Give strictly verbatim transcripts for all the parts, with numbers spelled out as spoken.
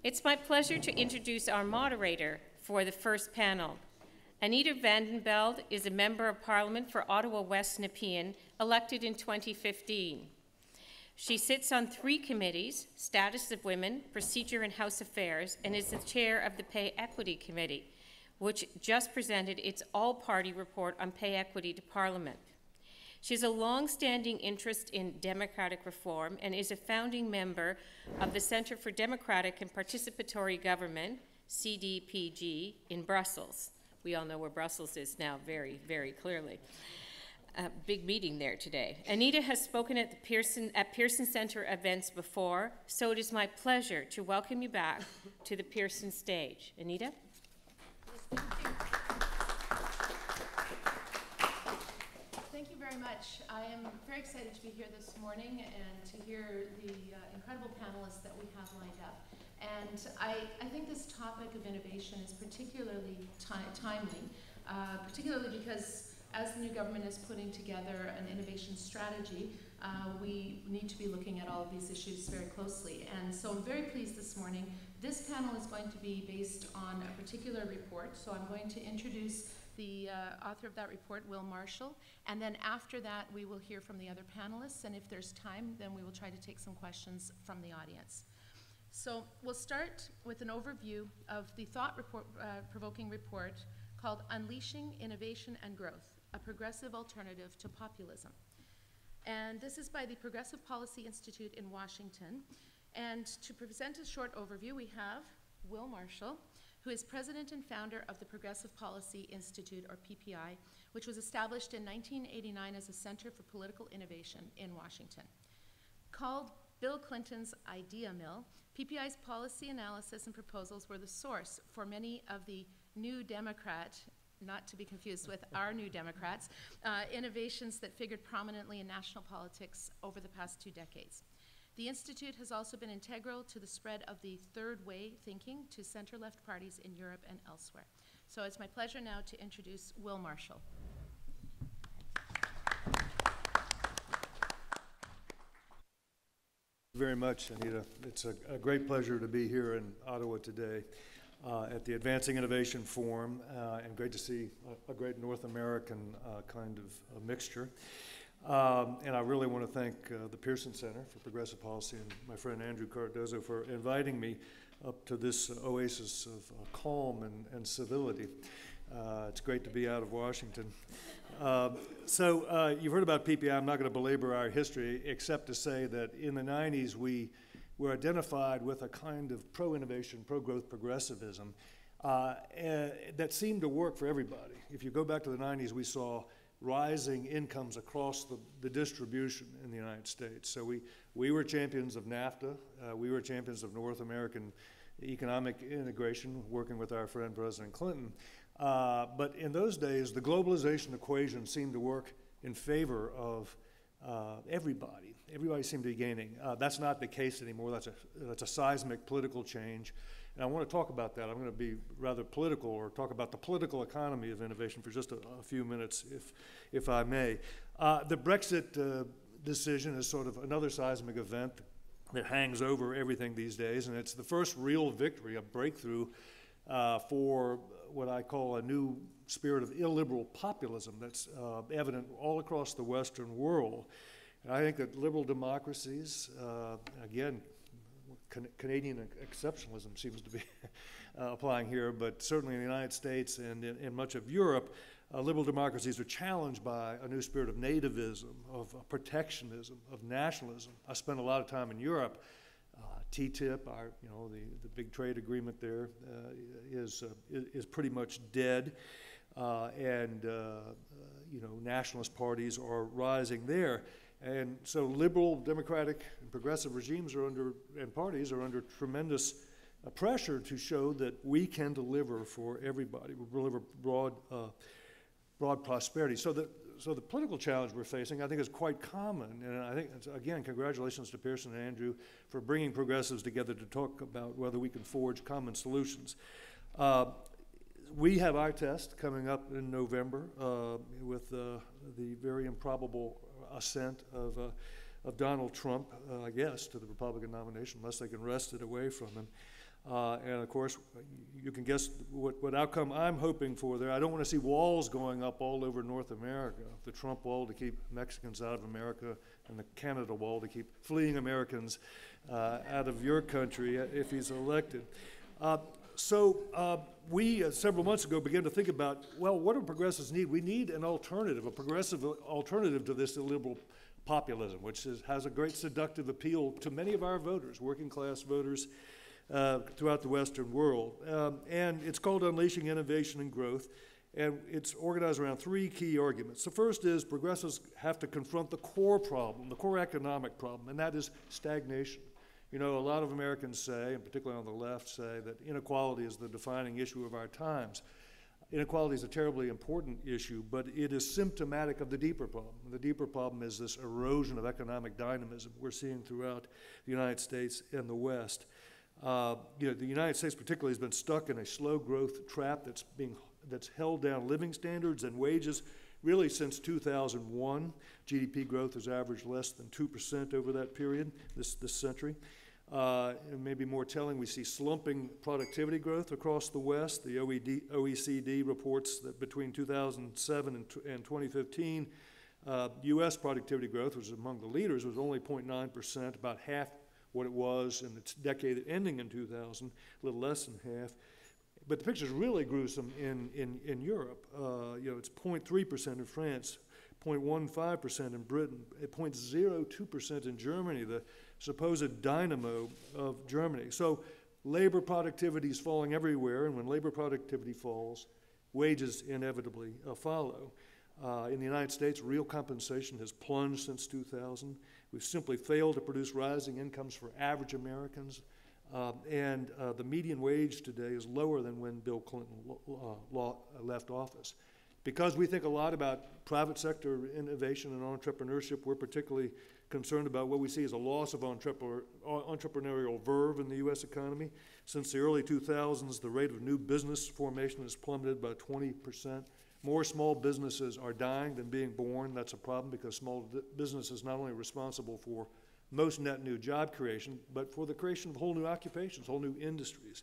It's my pleasure to introduce our moderator for the first panel. Anita Vandenbeld is a Member of Parliament for Ottawa West Nepean, elected in twenty fifteen. She sits on three committees, Status of Women, Procedure and House Affairs, and is the chair of the Pay Equity Committee, which just presented its all-party report on pay equity to Parliament. She has a long-standing interest in democratic reform and is a founding member of the Centre for Democratic and Participatory Government, C D P G, in Brussels. We all know where Brussels is now very, very clearly. A big meeting there today. Anita has spoken at the Pearson, at Pearson Centre events before, so it is my pleasure to welcome you back to the Pearson stage. Anita? Yes, thank you. Thank you very much. I am very excited to be here this morning and to hear the uh, incredible panelists that we have lined up. And I, I think this topic of innovation is particularly timely, uh, particularly because as the new government is putting together an innovation strategy, uh, we need to be looking at all of these issues very closely. And so I'm very pleased this morning. This panel is going to be based on a particular report. So I'm going to introduce the uh, author of that report, Will Marshall. And then after that, we will hear from the other panelists. And if there's time, then we will try to take some questions from the audience. So we'll start with an overview of the thought-provoking report, uh, report called Unleashing Innovation and Growth, a Progressive Alternative to Populism. And this is by the Progressive Policy Institute in Washington. And to present a short overview, we have Will Marshall, who is president and founder of the Progressive Policy Institute, or P P I, which was established in nineteen eighty-nine as a Center for Political Innovation in Washington. Called Bill Clinton's Idea Mill, P P I's policy analysis and proposals were the source for many of the New Democrat, not to be confused with our New Democrats, uh, innovations that figured prominently in national politics over the past two decades. The Institute has also been integral to the spread of the third way thinking to center-left parties in Europe and elsewhere. So it's my pleasure now to introduce Will Marshall. Very much, Anita. It's a, a great pleasure to be here in Ottawa today uh, at the Advancing Innovation Forum, uh, and great to see a, a great North American uh, kind of a mixture. Um, and I really want to thank uh, the Pearson Center for Progressive Policy and my friend Andrew Cardozo for inviting me up to this uh, oasis of uh, calm and, and civility. Uh, it's great to be out of Washington. Uh, so uh, you've heard about P P I. I'm not going to belabor our history except to say that in the nineties we were identified with a kind of pro-innovation, pro-growth progressivism uh, uh, that seemed to work for everybody. If you go back to the nineties, we saw rising incomes across the, the distribution in the United States. So we, we were champions of NAFTA. Uh, we were champions of North American economic integration, working with our friend President Clinton. Uh, but in those days, the globalization equation seemed to work in favor of uh, everybody. Everybody seemed to be gaining. Uh, that's not the case anymore. That's a, that's a seismic political change. And I want to talk about that. I'm going to be rather political, or talk about the political economy of innovation for just a, a few minutes, if, if I may. Uh, the Brexit uh, decision is sort of another seismic event that hangs over everything these days, and it's the first real victory, a breakthrough uh, for what I call a new spirit of illiberal populism that's uh, evident all across the Western world. And I think that liberal democracies, uh, again, can Canadian exceptionalism seems to be uh, applying here, but certainly in the United States and in, in much of Europe, uh, liberal democracies are challenged by a new spirit of nativism, of uh, protectionism, of nationalism. I spent a lot of time in Europe. Uh, T T I P, our, you know, the, the big trade agreement there, uh, is, uh, is, is pretty much dead. Uh, and, uh, uh, you know, nationalist parties are rising there. And so liberal, democratic, and progressive regimes are under, and parties are under tremendous uh, pressure to show that we can deliver for everybody, we deliver broad, uh, broad prosperity. So the, so the political challenge we're facing, I think, is quite common. And I think, again, congratulations to Pearson and Andrew for bringing progressives together to talk about whether we can forge common solutions. Uh, we have our test coming up in November uh, with uh, the very improbable ascent of, uh, of Donald Trump, uh, I guess, to the Republican nomination, unless they can wrest it away from him. Uh, and of course, you can guess what, what outcome I'm hoping for there. I don't want to see walls going up all over North America. The Trump wall to keep Mexicans out of America, and the Canada wall to keep fleeing Americans uh, out of your country if he's elected. Uh, so uh, we, uh, several months ago, began to think about, well, what do progressives need? We need an alternative, a progressive alternative to this illiberal populism, which is, has a great seductive appeal to many of our voters, working class voters, Uh, throughout the Western world. Um, and it's called Unleashing Innovation and Growth, and it's organized around three key arguments. The first is progressives have to confront the core problem, the core economic problem, and that is stagnation. You know, a lot of Americans say, and particularly on the left, say that inequality is the defining issue of our times. Inequality is a terribly important issue, but it is symptomatic of the deeper problem. The deeper problem is this erosion of economic dynamism we're seeing throughout the United States and the West. Uh, you know, the United States particularly has been stuck in a slow growth trap that's being that's held down living standards and wages really since two thousand one. G D P growth has averaged less than two percent over that period, this, this century. Uh, and maybe more telling, we see slumping productivity growth across the West. The O E C D reports that between two thousand seven and, and twenty fifteen, uh, U S productivity growth, which was among the leaders, was only zero point nine percent, about half what it was in its decade ending in two thousand, a little less than half. But the picture's really gruesome in, in, in Europe. Uh, you know, it's zero point three percent in France, zero point one five percent in Britain, zero point zero two percent in Germany, the supposed dynamo of Germany. So labor productivity is falling everywhere, and when labor productivity falls, wages inevitably uh, follow. Uh, in the United States, real compensation has plunged since two thousand. We've simply failed to produce rising incomes for average Americans. Uh, and uh, the median wage today is lower than when Bill Clinton lo- uh, law, uh, left office. Because we think a lot about private sector innovation and entrepreneurship, we're particularly concerned about what we see as a loss of entrepreneur, entrepreneurial verve in the U S economy. Since the early two thousands, the rate of new business formation has plummeted by twenty percent. More small businesses are dying than being born. That's a problem because small business is not only responsible for most net new job creation, but for the creation of whole new occupations, whole new industries.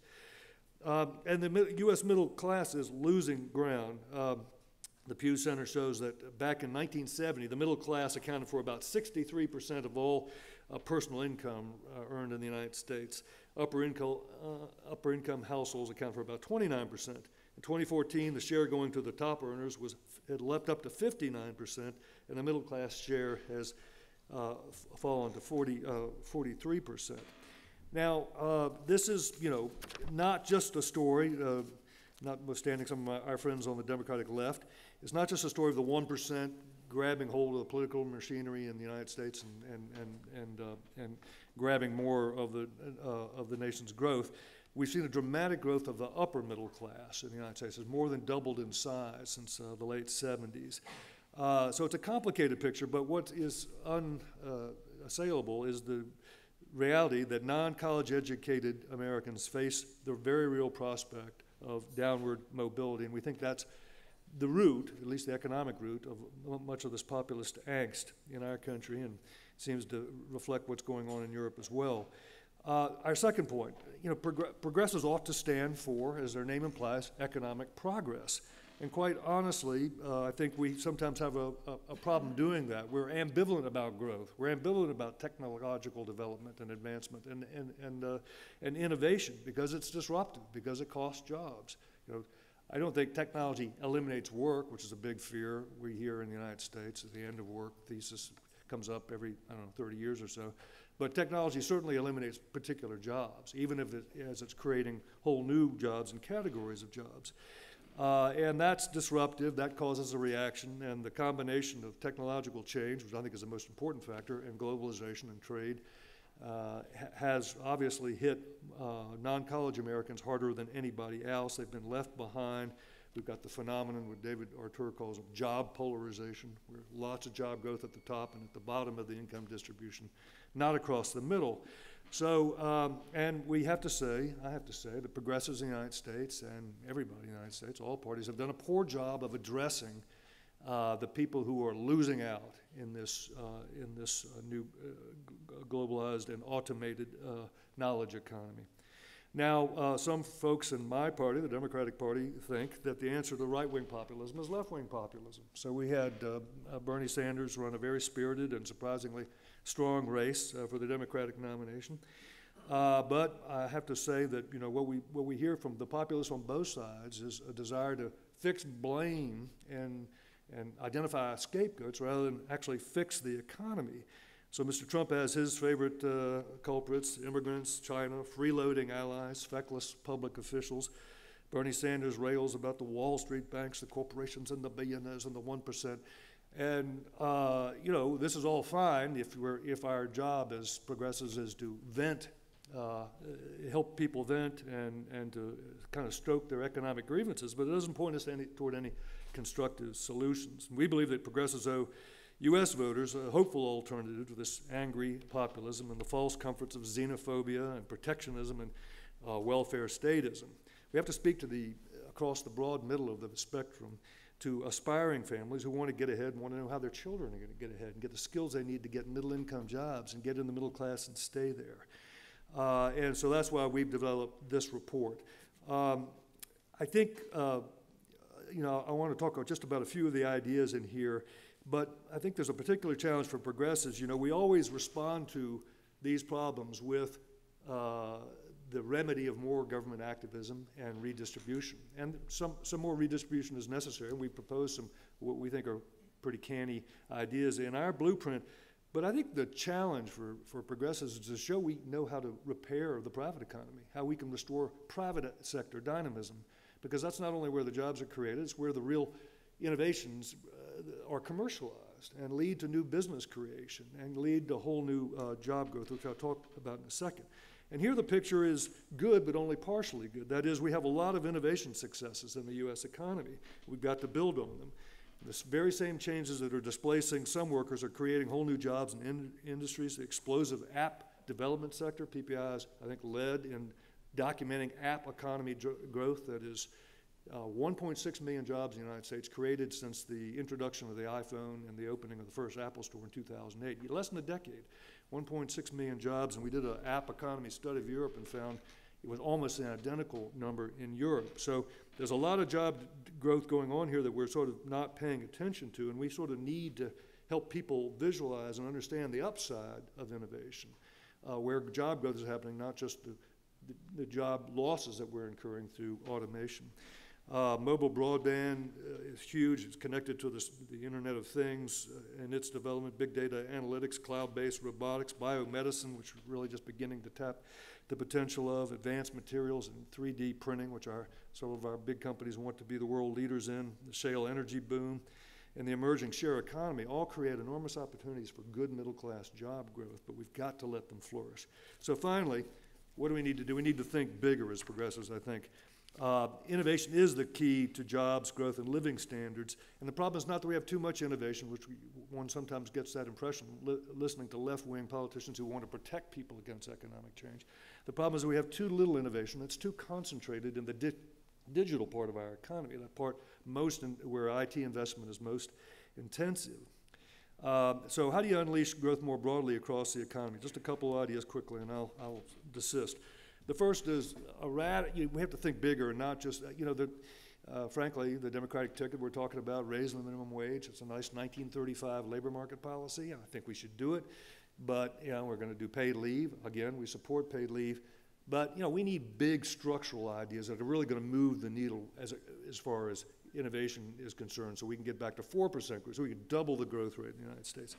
Um, and the U S middle class is losing ground. Um, the Pew Center shows that back in nineteen seventy, the middle class accounted for about sixty-three percent of all uh, personal income uh, earned in the United States. Upper income, uh, upper income households account for about twenty-nine percent. In twenty fourteen, the share going to the top earners was had leapt up to fifty-nine percent, and the middle class share has uh, f- fallen to forty, uh, forty-three percent. Now, uh, this is, you know, not just a story, uh, notwithstanding some of my, our friends on the Democratic left, it's not just a story of the one percent grabbing hold of the political machinery in the United States and and and and, uh, and grabbing more of the uh, of the nation's growth. We've seen a dramatic growth of the upper middle class in the United States. It's more than doubled in size since uh, the late seventies. Uh, so it's a complicated picture, but what is unassailable uh, is the reality that non-college educated Americans face the very real prospect of downward mobility, and we think that's the root, at least the economic root, of much of this populist angst in our country, and seems to reflect what's going on in Europe as well. Uh, our second point, you know, prog- progressives ought to stand for, as their name implies, economic progress. And quite honestly, uh, I think we sometimes have a, a, a problem doing that. We're ambivalent about growth. We're ambivalent about technological development and advancement and and and, uh, and innovation because it's disruptive, because it costs jobs. You know, I don't think technology eliminates work, which is a big fear we hear in the United States. At the end of work thesis comes up every, I don't know, thirty years or so. But technology certainly eliminates particular jobs, even if it, as it's creating whole new jobs and categories of jobs. Uh, and that's disruptive, that causes a reaction, and the combination of technological change, which I think is the most important factor, and globalization and trade, uh, ha- has obviously hit uh, non-college Americans harder than anybody else. They've been left behind. We've got the phenomenon what David Artur calls job polarization, where lots of job growth at the top and at the bottom of the income distribution, not across the middle. So, um, and we have to say, I have to say, the progressives in the United States and everybody in the United States, all parties, have done a poor job of addressing uh, the people who are losing out in this uh, in this uh, new uh, g- globalized and automated uh, knowledge economy. Now, uh, some folks in my party, the Democratic Party, think that the answer to right-wing populism is left-wing populism. So we had uh, uh, Bernie Sanders run a very spirited and surprisingly strong race uh, for the Democratic nomination. Uh, but I have to say that, you know, what we, what we hear from the populists on both sides is a desire to fix blame and, and identify scapegoats rather than actually fix the economy. So Mister Trump has his favorite uh, culprits: immigrants, China, freeloading allies, feckless public officials. Bernie Sanders rails about the Wall Street banks, the corporations and the billionaires and the one percent. And, uh, you know, this is all fine if, we're, if our job as progressives is to vent, uh, help people vent and, and to kind of stroke their economic grievances, but it doesn't point us any, toward any constructive solutions. And we believe that progressives owe U S voters a hopeful alternative to this angry populism and the false comforts of xenophobia and protectionism and uh, welfare statism. We have to speak to the, across the broad middle of the spectrum, to aspiring families who want to get ahead and want to know how their children are going to get ahead and get the skills they need to get middle-income jobs and get in the middle class and stay there. Uh, and so that's why we've developed this report. Um, I think, uh, you know, I want to talk just about a few of the ideas in here. But I think there's a particular challenge for progressives. You know, we always respond to these problems with uh, the remedy of more government activism and redistribution. And some, some more redistribution is necessary. We propose some what we think are pretty canny ideas in our blueprint. But I think the challenge for, for progressives is to show we know how to repair the private economy, how we can restore private sector dynamism. Because that's not only where the jobs are created, it's where the real innovations uh, are commercialized and lead to new business creation and lead to whole new uh, job growth, which I'll talk about in a second. And here the picture is good, but only partially good. That is, we have a lot of innovation successes in the U S economy. We've got to build on them. The very same changes that are displacing some workers are creating whole new jobs in, in industries. The explosive app development sector, P P I is, I think, led in documenting app economy growth that is Uh, one point six million jobs in the United States created since the introduction of the iPhone and the opening of the first Apple store in two thousand eight. Less than a decade, one point six million jobs, and we did an app economy study of Europe and found it was almost an identical number in Europe. So there's a lot of job growth going on here that we're sort of not paying attention to, and we sort of need to help people visualize and understand the upside of innovation, uh, where job growth is happening, not just the, the, the job losses that we're incurring through automation. Uh, mobile broadband uh, is huge. It's connected to this, the Internet of Things uh, and its development, big data analytics, cloud-based robotics, biomedicine, which we're really just beginning to tap the potential of, advanced materials and three D printing, which are some of our big companies want to be the world leaders in, the shale energy boom, and the emerging share economy all create enormous opportunities for good middle-class job growth, but we've got to let them flourish. So finally, what do we need to do? We need to think bigger as progressives, I think. Uh, innovation is the key to jobs, growth, and living standards. And the problem is not that we have too much innovation, which we, one sometimes gets that impression li listening to left-wing politicians who want to protect people against economic change. The problem is that we have too little innovation. It's too concentrated in the di digital part of our economy, that part most in, where I T investment is most intensive. Uh, so how do you unleash growth more broadly across the economy? Just a couple of ideas quickly, and I'll, I'll desist. The first is a rad you know, we have to think bigger and not just, you know, the, uh, frankly, the Democratic ticket we're talking about, raising the minimum wage. It's a nice nineteen thirty-five labor market policy, and I think we should do it. But, you know, we're going to do paid leave. Again, we support paid leave. But, you know, we need big structural ideas that are really going to move the needle as, as far as innovation is concerned, so we can get back to four percent growth, so we can double the growth rate in the United States.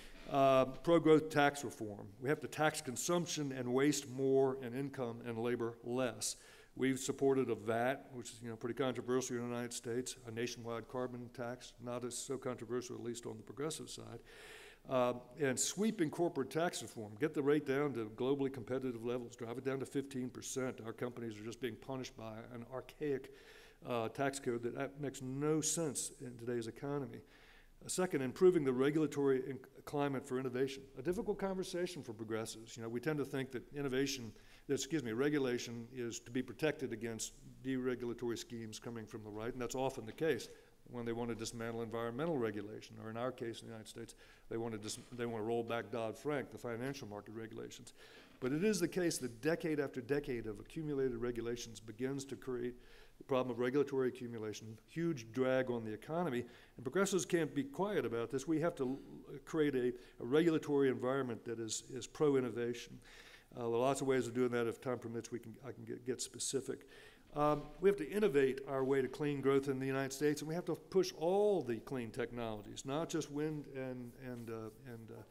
Uh, pro-growth tax reform. We have to tax consumption and waste more and income and labor less. We've supported a V A T, which is, you know, pretty controversial in the United States, a nationwide carbon tax, not as so controversial, at least on the progressive side. Uh, and sweeping corporate tax reform. Get the rate down to globally competitive levels. Drive it down to fifteen percent. Our companies are just being punished by an archaic uh, tax code that, that makes no sense in today's economy. Second, improving the regulatory climate for innovation. A difficult conversation for progressives. You know, we tend to think that innovation, that, excuse me, regulation is to be protected against deregulatory schemes coming from the right, and that's often the case when they want to dismantle environmental regulation, or in our case in the United States, they want to, dis they want to roll back Dodd-Frank, the financial market regulations. But it is the case that decade after decade of accumulated regulations begins to create the problem of regulatory accumulation, huge drag on the economy, and progressives can't be quiet about this. We have to create a, a regulatory environment that is, is pro-innovation. Uh, there are lots of ways of doing that. If time permits, we can, I can get, get specific. Um, we have to innovate our way to clean growth in the United States, and we have to push all the clean technologies, not just wind and, and, uh, and uh,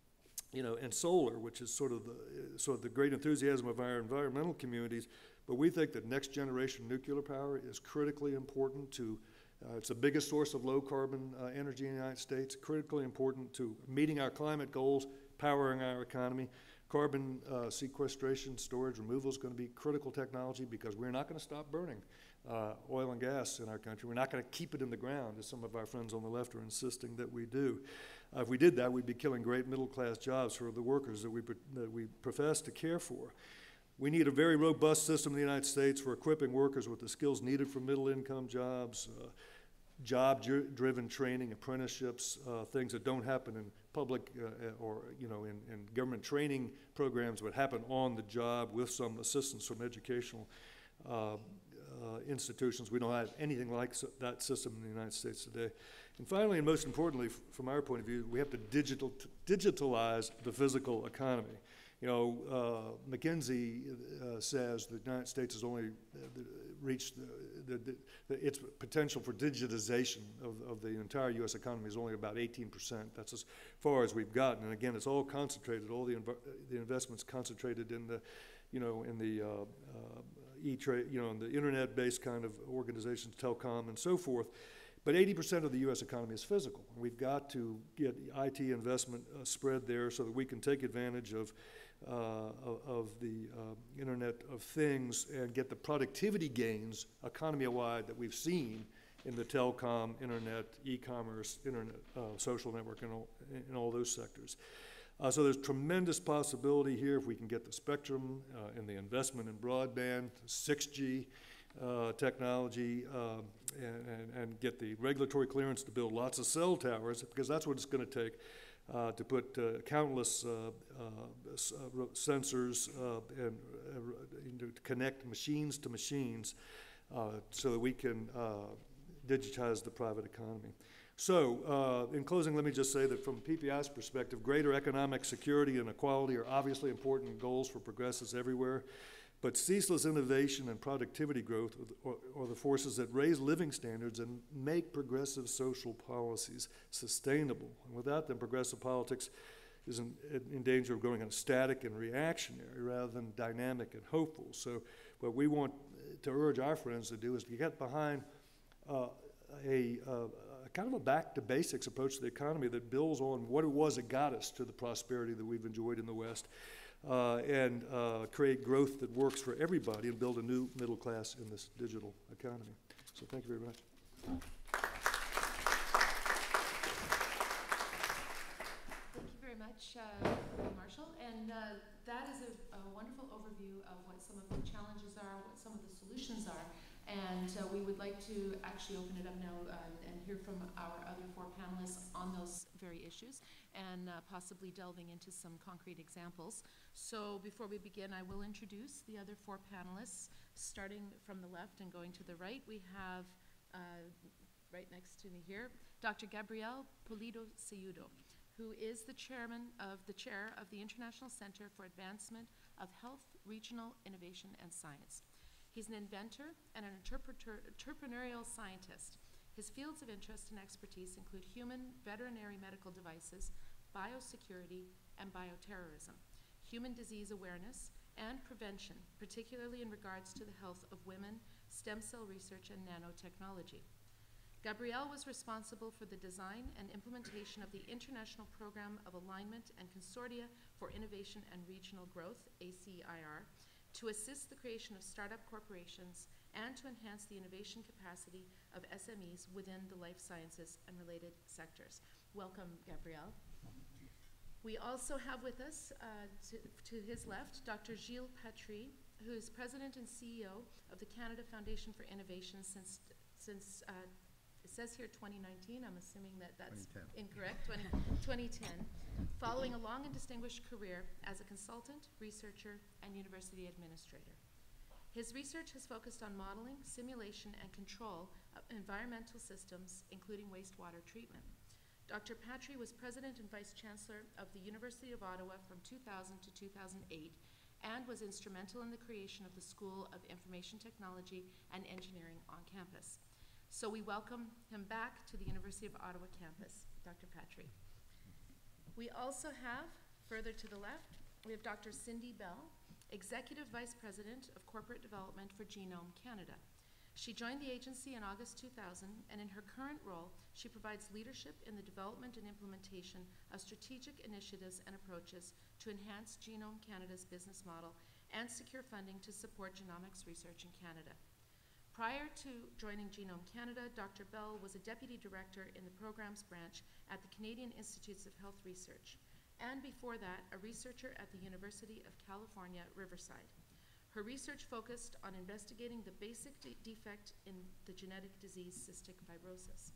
you know, and solar, which is sort of the, sort of the great enthusiasm of our environmental communities. But we think that next generation nuclear power is critically important to, uh, it's the biggest source of low carbon uh, energy in the United States, critically important to meeting our climate goals, powering our economy. Carbon uh, sequestration, storage, removal is going to be critical technology because we're not going to stop burning uh, oil and gas in our country. We're not going to keep it in the ground, as some of our friends on the left are insisting that we do. Uh, if we did that, we'd be killing great middle-class jobs for the workers that we, that we profess to care for. We need a very robust system in the United States for equipping workers with the skills needed for middle-income jobs, uh, job-driven training, apprenticeships, uh, things that don't happen in public uh, or, you know, in, in government training programs, but happen on the job with some assistance from educational uh, uh, institutions. We don't have anything like so, that system in the United States today. And finally, and most importantly, from our point of view, we have to digital, digitalize the physical economy. You know, uh, McKinsey uh, says the United States has only uh, reached the, the, the, its potential for digitization of, of the entire U S economy is only about eighteen percent. That's as far as we've gotten. And again, it's all concentrated, all the, inv the investments concentrated in the, you know, in the uh, uh, e-trade, you know, in the internet-based kind of organizations, telecom and so forth. But eighty percent of the U S economy is physical. We've got to get I T investment uh, spread there so that we can take advantage of Uh, of, of the uh, Internet of Things and get the productivity gains economy-wide that we've seen in the telecom, internet, e-commerce, internet, uh, social network, and all, in all those sectors. Uh, so there's tremendous possibility here if we can get the spectrum uh, and the investment in broadband, six G uh, technology, uh, and, and, and get the regulatory clearance to build lots of cell towers, because that's what it's going to take. Uh, to put uh, countless uh, uh, sensors uh, and uh, to connect machines to machines uh, so that we can uh, digitize the private economy. So, uh, in closing, let me just say that from P P I's perspective, greater economic security and equality are obviously important goals for progressives everywhere. But ceaseless innovation and productivity growth are, are the forces that raise living standards and make progressive social policies sustainable. And without them, progressive politics is in, in danger of going static and reactionary rather than dynamic and hopeful. So what we want to urge our friends to do is to get behind uh, a, uh, a kind of a back-to-basics approach to the economy that builds on what it was that got us to the prosperity that we've enjoyed in the West. Uh, and uh, create growth that works for everybody and build a new middle class in this digital economy. So thank you very much. Thank you very much, uh, Marshall. And uh, that is a, a wonderful overview of what some of the challenges are, what some of the solutions are. And uh, we would like to actually open it up now uh, and hear from our other four panelists on those very issues and uh, possibly delving into some concrete examples. So before we begin, I will introduce the other four panelists, starting from the left and going to the right. We have, uh, right next to me here, Doctor Gabriel Pulido Seudo, who is the chairman of the chair of the International Center for Advancement of Health, Regional Innovation and Science. He's an inventor and an entrepreneurial scientist. His fields of interest and expertise include human veterinary medical devices, biosecurity, and bioterrorism, human disease awareness and prevention, particularly in regards to the health of women, stem cell research, and nanotechnology. Gabriel was responsible for the design and implementation of the International Program of Alignment and Consortia for Innovation and Regional Growth, A C I R, to assist the creation of startup corporations and to enhance the innovation capacity of S M Es within the life sciences and related sectors. Welcome, Gabriel. We also have with us, uh, to, to his left, Doctor Gilles Patry, who is President and C E O of the Canada Foundation for Innovation since, since uh, it says here twenty nineteen, I'm assuming that that's twenty ten. incorrect, twenty, twenty ten, following a long and distinguished career as a consultant, researcher, and university administrator. His research has focused on modeling, simulation, and control of environmental systems, including wastewater treatment. Doctor Patry was president and vice chancellor of the University of Ottawa from two thousand to two thousand eight and was instrumental in the creation of the School of Information Technology and Engineering on campus. So we welcome him back to the University of Ottawa campus, Doctor Patry. We also have, further to the left, we have Doctor Cindy Bell, Executive Vice President of Corporate Development for Genome Canada. She joined the agency in August two thousand, and in her current role, she provides leadership in the development and implementation of strategic initiatives and approaches to enhance Genome Canada's business model and secure funding to support genomics research in Canada. Prior to joining Genome Canada, Doctor Bell was a Deputy Director in the Programs Branch at the Canadian Institutes of Health Research, and before that, a researcher at the University of California, Riverside. Her research focused on investigating the basic de defect in the genetic disease cystic fibrosis.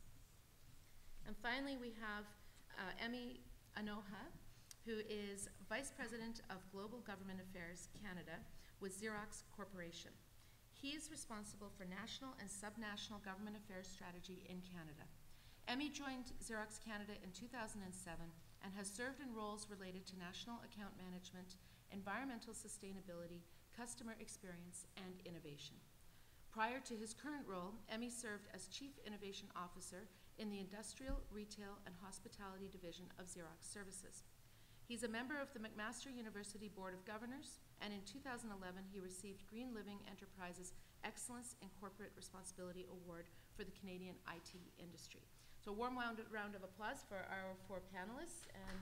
And finally, we have uh, Emmy Anoha, who is Vice President of Global Government Affairs Canada with Xerox Corporation. He is responsible for national and subnational government affairs strategy in Canada. Emmy joined Xerox Canada in two thousand seven and has served in roles related to national account management, environmental sustainability, customer experience, and innovation. Prior to his current role, Emmy served as Chief Innovation Officer in the Industrial, Retail, and Hospitality Division of Xerox Services. He's a member of the McMaster University Board of Governors, and in two thousand eleven, he received Green Living Enterprises Excellence in Corporate Responsibility Award for the Canadian I T industry. So a warm round of applause for our four panelists. And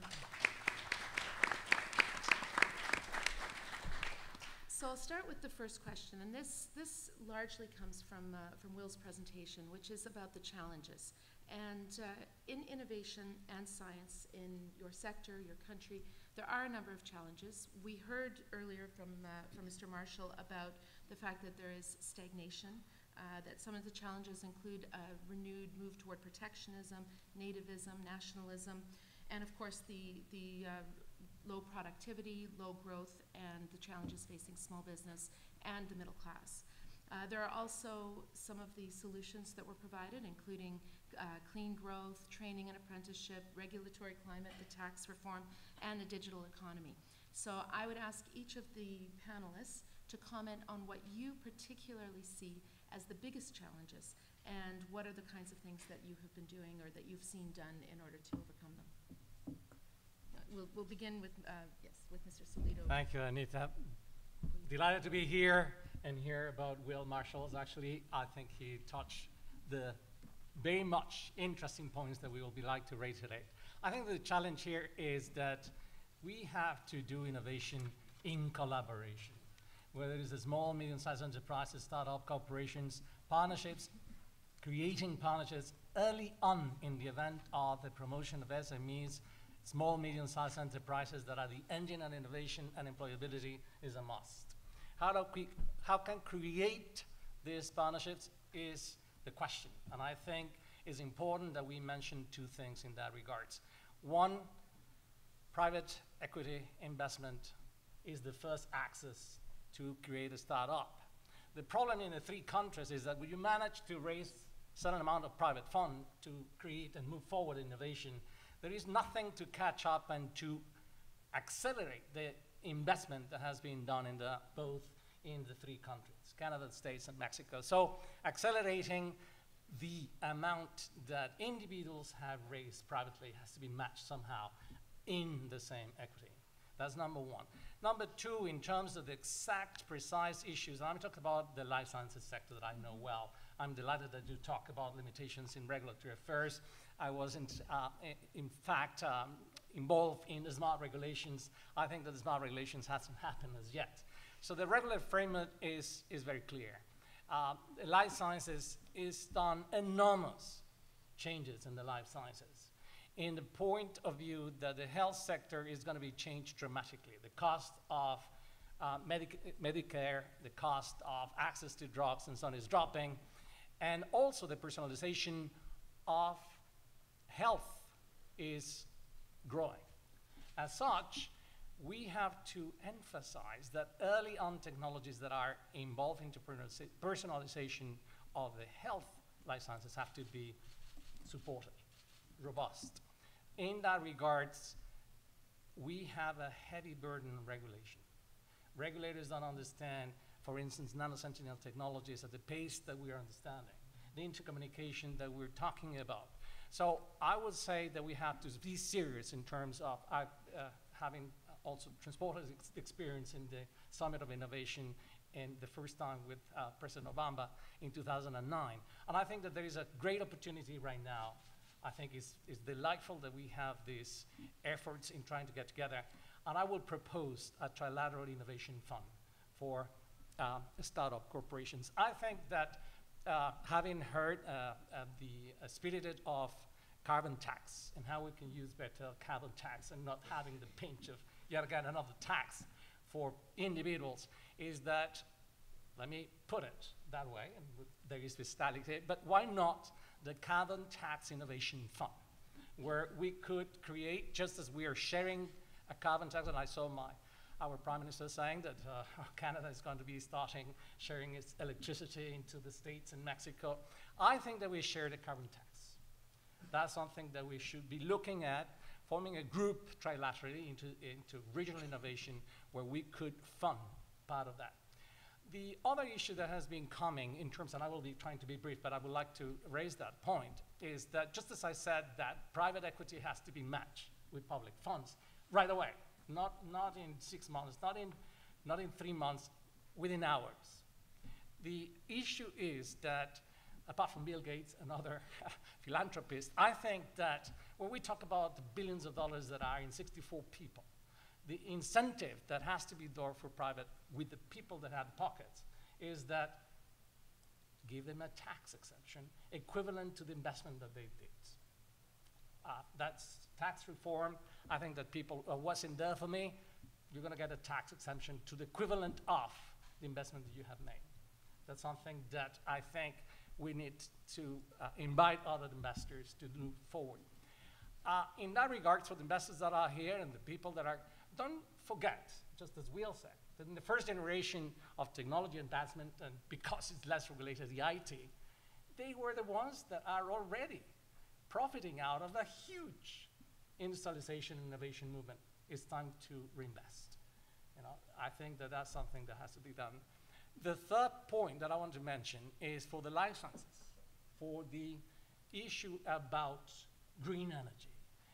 so I'll start with the first question, and this, this largely comes from, uh, from Will's presentation, which is about the challenges. And uh, in innovation and science in your sector, your country, there are a number of challenges. We heard earlier from, uh, from Mister Marshall about the fact that there is stagnation, uh, that some of the challenges include a renewed move toward protectionism, nativism, nationalism, and of course the, the uh, low productivity, low growth, and the challenges facing small business and the middle class. Uh, there are also some of the solutions that were provided, including uh, clean growth, training and apprenticeship, regulatory climate, the tax reform, and the digital economy. So I would ask each of the panelists to comment on what you particularly see as the biggest challenges, and what are the kinds of things that you have been doing or that you've seen done in order to overcome them. We'll, we'll begin with, uh, yes, with Mister Solito. Thank you, Anita. Delighted to be here and hear about Will Marshall's. Actually, I think he touched the very much interesting points that we will be like to raise today. I think the challenge here is that we have to do innovation in collaboration, whether it is the small, medium-sized enterprises, startup corporations, partnerships, creating partnerships early on in the event of the promotion of S M Es. Small, medium-sized enterprises that are the engine of innovation and employability is a must. How do we, how can create these partnerships is the question. And I think it's important that we mention two things in that regards. One, private equity investment is the first access to create a startup. The problem in the three countries is that when you manage to raise a certain amount of private fund to create and move forward innovation, there is nothing to catch up and to accelerate the investment that has been done in the, both in the three countries, Canada, States, and Mexico. So accelerating the amount that individuals have raised privately has to be matched somehow in the same equity. That's number one. Number two, in terms of the exact, precise issues, and I'm talking about the life sciences sector that I know well. I'm delighted that you talk about limitations in regulatory affairs. I wasn't, uh, in fact, um, involved in the smart regulations. I think that the smart regulations hasn't happened as yet. So the regulatory framework is, is very clear. Uh, life sciences is done enormous changes in the life sciences. In the point of view that the health sector is going to be changed dramatically. The cost of uh, Medic Medicare, the cost of access to drugs and so on is dropping, and also the personalization of health is growing. As such, we have to emphasize that early on technologies that are involved in personalization of the health life sciences have to be supported, robust. In that regards, we have a heavy burden on regulation. Regulators don't understand, for instance, nanosentinel technologies at the pace that we are understanding, the intercommunication that we're talking about. So I would say that we have to be serious in terms of uh, uh, having also transported ex experience in the Summit of Innovation and the first time with uh, President Obama in two thousand nine. And I think that there is a great opportunity right now. I think it's, it's delightful that we have these efforts in trying to get together. And I would propose a trilateral innovation fund for um, startup corporations. I think that uh, having heard uh, uh, the uh, spirited of carbon tax and how we can use better carbon tax and not having the pinch of yet again another tax for individuals, is that, let me put it that way, and there is this static, but why not the Carbon Tax Innovation Fund, where we could create, just as we are sharing a carbon tax, and I saw my, our Prime Minister saying that uh, Canada is going to be starting sharing its electricity into the States and Mexico. I think that we share the carbon tax. That's something that we should be looking at, forming a group trilaterally into, into regional innovation where we could fund part of that. The other issue that has been coming in terms, and I will be trying to be brief, but I would like to raise that point, is that just as I said that private equity has to be matched with public funds right away, not, not in six months, not in, not in three months, within hours. The issue is that, apart from Bill Gates and other philanthropists, I think that when we talk about the billions of dollars that are in sixty-four people, the incentive that has to be there for private with the people that have pockets is that give them a tax exemption equivalent to the investment that they did. Uh, that's tax reform. I think that people, uh, what's in there for me, you're gonna get a tax exemption to the equivalent of the investment that you have made. That's something that I think we need to uh, invite other investors to move forward. Uh, in that regard, for the investors that are here and the people that are, don't forget, just as Will said, that in the first generation of technology advancement, and because it's less regulated, the I T, they were the ones that are already profiting out of a huge industrialization and innovation movement. It's time to reinvest. You know, I think that that's something that has to be done. The third point that I want to mention is for the life sciences, for the issue about green energy.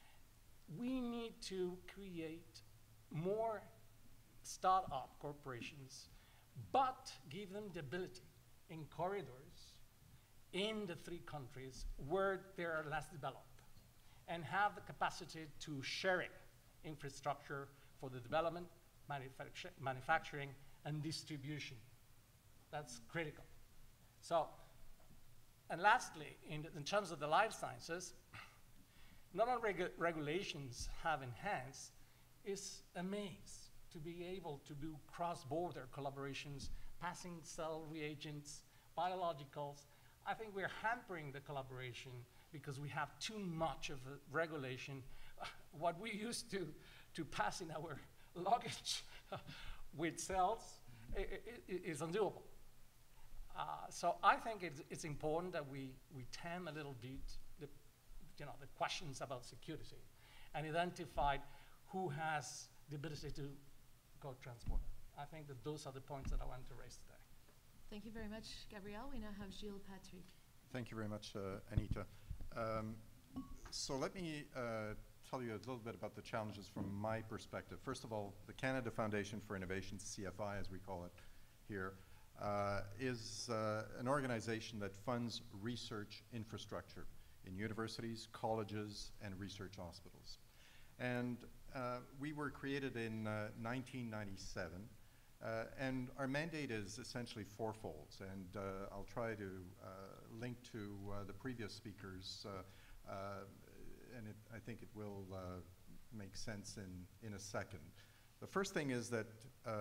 We need to create more startup corporations, but give them the ability in corridors in the three countries where they are less developed, and have the capacity to sharing infrastructure for the development, manufacture, manufacturing, and distribution. That's critical. So, and lastly, in, in terms of the life sciences, not all regu regulations have enhanced, it's a maze to be able to do cross-border collaborations, passing cell reagents, biologicals. I think we're hampering the collaboration because we have too much of a regulation. What we used to, to pass in our luggage with cells is undoable. Uh, so I think it's, it's important that we, we tame a little bit the, you know, the questions about security and identify who has the ability to go transport. I think that those are the points that I want to raise today. Thank you very much, Gabriel. We now have Gilles Patrick. Thank you very much, uh, Anita. Um, so let me uh, tell you a little bit about the challenges from my perspective. First of all, the Canada Foundation for Innovation, C F I as we call it here, uh, is uh, an organization that funds research infrastructure in universities, colleges, and research hospitals. And uh, we were created in uh, nineteen ninety-seven, uh, and our mandate is essentially fourfold, and uh, I'll try to uh, link to uh, the previous speakers, uh, uh, and it, I think it will uh, make sense in, in a second. The first thing is that uh,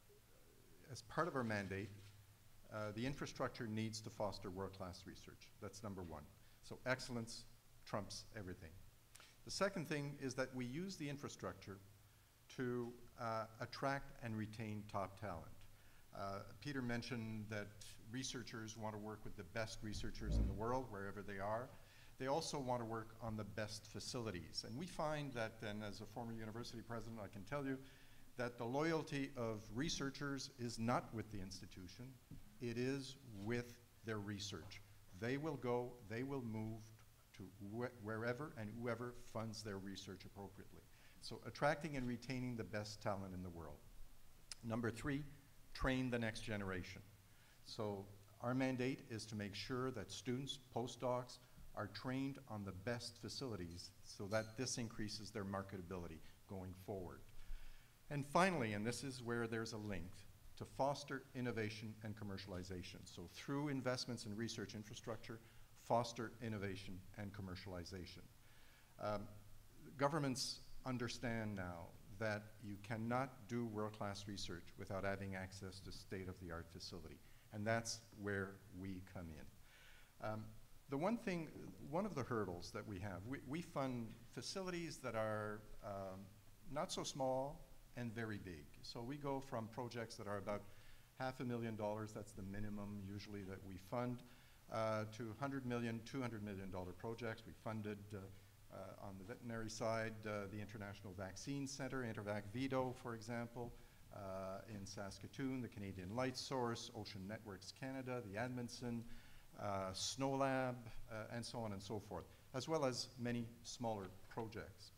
as part of our mandate, uh, the infrastructure needs to foster world-class research. That's number one. So excellence trumps everything. The second thing is that we use the infrastructure to uh, attract and retain top talent. Uh, Peter mentioned that researchers want to work with the best researchers in the world, wherever they are. They also want to work on the best facilities. And we find that, and as a former university president, I can tell you that the loyalty of researchers is not with the institution, it is with their research. They will go, they will move to wh wherever and whoever funds their research appropriately. So attracting and retaining the best talent in the world. Number three, train the next generation. So our mandate is to make sure that students, postdocs, are trained on the best facilities so that this increases their marketability going forward. And finally, and this is where there's a link, to foster innovation and commercialization. So through investments in research infrastructure, foster innovation and commercialization. Um, governments understand now that you cannot do world-class research without having access to state-of-the-art facility, and that's where we come in. Um, the one thing, one of the hurdles that we have, we, we fund facilities that are um, not so small and very big. So we go from projects that are about half a million dollars, that's the minimum usually that we fund, uh, to one hundred million, two hundred million dollar projects. We funded uh, uh, on the veterinary side, uh, the International Vaccine Center, Intervac Vito, for example, uh, in Saskatoon, the Canadian Light Source, Ocean Networks Canada, the Edmondson, uh, SNOLAB, uh, and so on and so forth, as well as many smaller projects.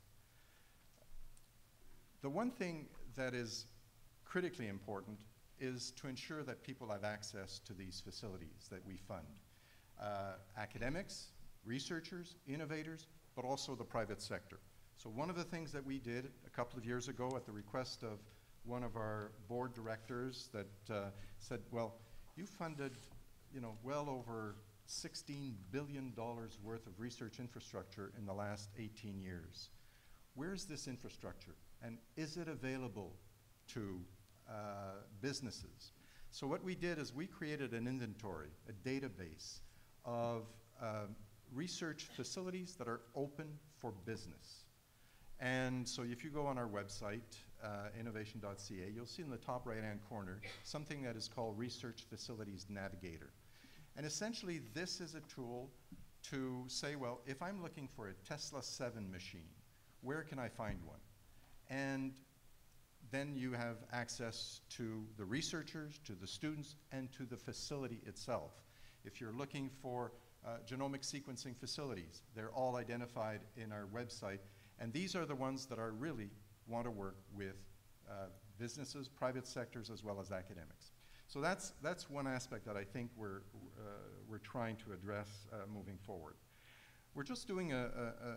The one thing that is critically important is to ensure that people have access to these facilities that we fund. Uh, academics, researchers, innovators, but also the private sector. So one of the things that we did a couple of years ago at the request of one of our board directors that uh, said, well, you funded, you know, well over sixteen billion dollars worth of research infrastructure in the last eighteen years. Where's this infrastructure? And is it available to uh, businesses? So what we did is we created an inventory, a database of uh, research facilities that are open for business. And so if you go on our website, uh, innovation dot c a, you'll see in the top right-hand corner something that is called Research Facilities Navigator. And essentially this is a tool to say, well, if I'm looking for a Tesla seven machine, where can I find one? And then you have access to the researchers, to the students, and to the facility itself. If you're looking for uh, genomic sequencing facilities, they're all identified in our website. And these are the ones that are really want to work with uh, businesses, private sectors, as well as academics. So that's, that's one aspect that I think we're, uh, we're trying to address uh, moving forward. We're just doing a, a,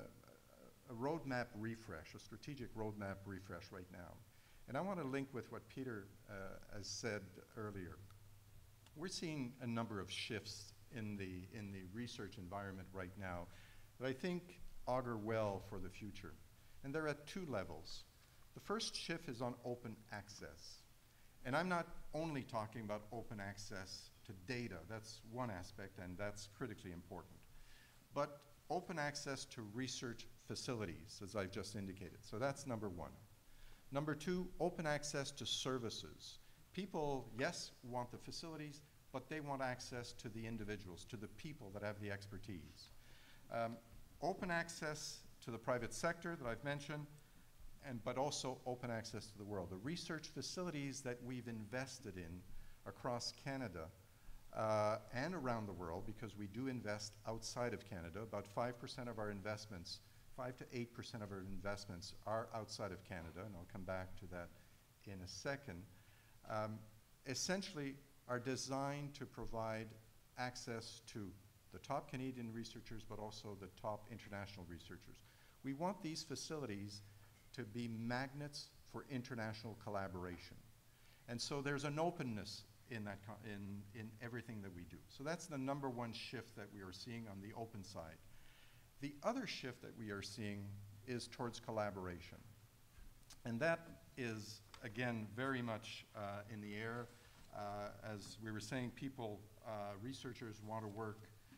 a, a roadmap refresh, a strategic roadmap refresh right now. And I want to link with what Peter uh, has said earlier. We're seeing a number of shifts in the, in the research environment right now that I think augur well for the future. And they're at two levels. The first shift is on open access. And I'm not only talking about open access to data, that's one aspect, and that's critically important, but open access to research facilities, as I've just indicated. So that's number one. Number two, open access to services. People, yes, want the facilities, but they want access to the individuals, to the people that have the expertise. Um, open access to the private sector that I've mentioned, and, but also open access to the world. The research facilities that we've invested in across Canada uh, and around the world, because we do invest outside of Canada, about five percent of our investments, five to eight percent of our investments are outside of Canada, and I'll come back to that in a second, um, essentially are designed to provide access to the top Canadian researchers, but also the top international researchers. We want these facilities to be magnets for international collaboration. And so there's an openness in, that co in, in everything that we do. So that's the number one shift that we are seeing on the open side. The other shift that we are seeing is towards collaboration. And that is, again, very much uh, in the air. Uh, as we were saying, people, uh, researchers want to work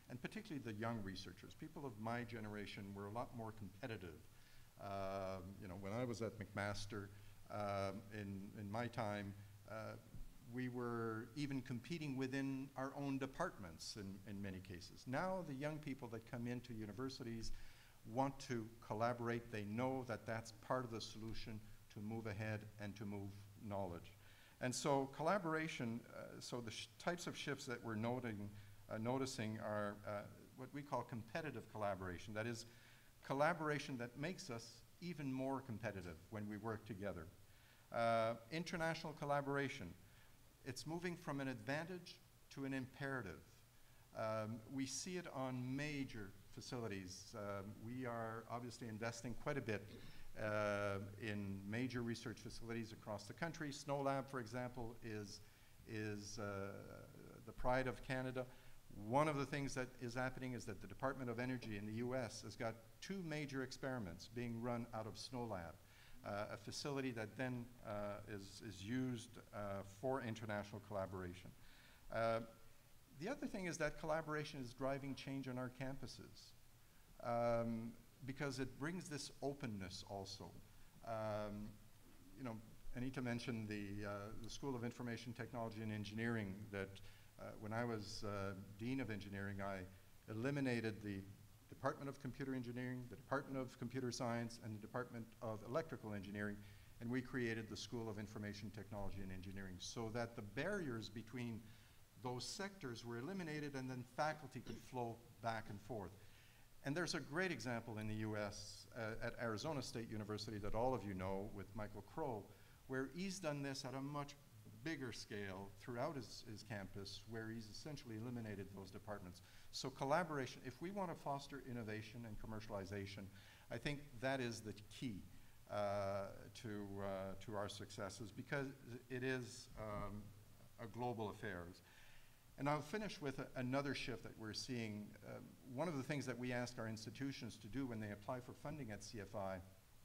and particularly the young researchers. People of my generation were a lot more competitive. Um, you know, when I was at McMaster, um, in, in my time, uh, we were even competing within our own departments in, in many cases. Now the young people that come into universities want to collaborate. They know that that's part of the solution to move ahead and to move knowledge. And so collaboration, uh, so the sh types of shifts that we're noting, uh, noticing are uh, what we call competitive collaboration. That is, collaboration that makes us even more competitive when we work together. Uh, international collaboration, it's moving from an advantage to an imperative. Um, we see it on major facilities. Um, we are obviously investing quite a bit uh, in major research facilities across the country. SNOLAB, for example, is, is uh, the pride of Canada. One of the things that is happening is that the Department of Energy in the U S has got two major experiments being run out of SNOLAB, uh, a facility that then uh, is, is used uh, for international collaboration. Uh, the other thing is that collaboration is driving change on our campuses um, because it brings this openness also. Um, you know, Anita mentioned the, uh, the School of Information Technology and Engineering that Uh, when I was uh, Dean of Engineering, I eliminated the Department of Computer Engineering, the Department of Computer Science, and the Department of Electrical Engineering, and we created the School of Information Technology and Engineering so that the barriers between those sectors were eliminated and then faculty could flow back and forth. And there's a great example in the U S uh, at Arizona State University that all of you know with Michael Crow, where he's done this at a much bigger scale throughout his, his campus, where he's essentially eliminated those departments. So collaboration, if we want to foster innovation and commercialization, I think that is the key uh, to, uh, to our successes, because it is um, a global affair. And I'll finish with a, another shift that we're seeing. Um, one of the things that we ask our institutions to do when they apply for funding at C F I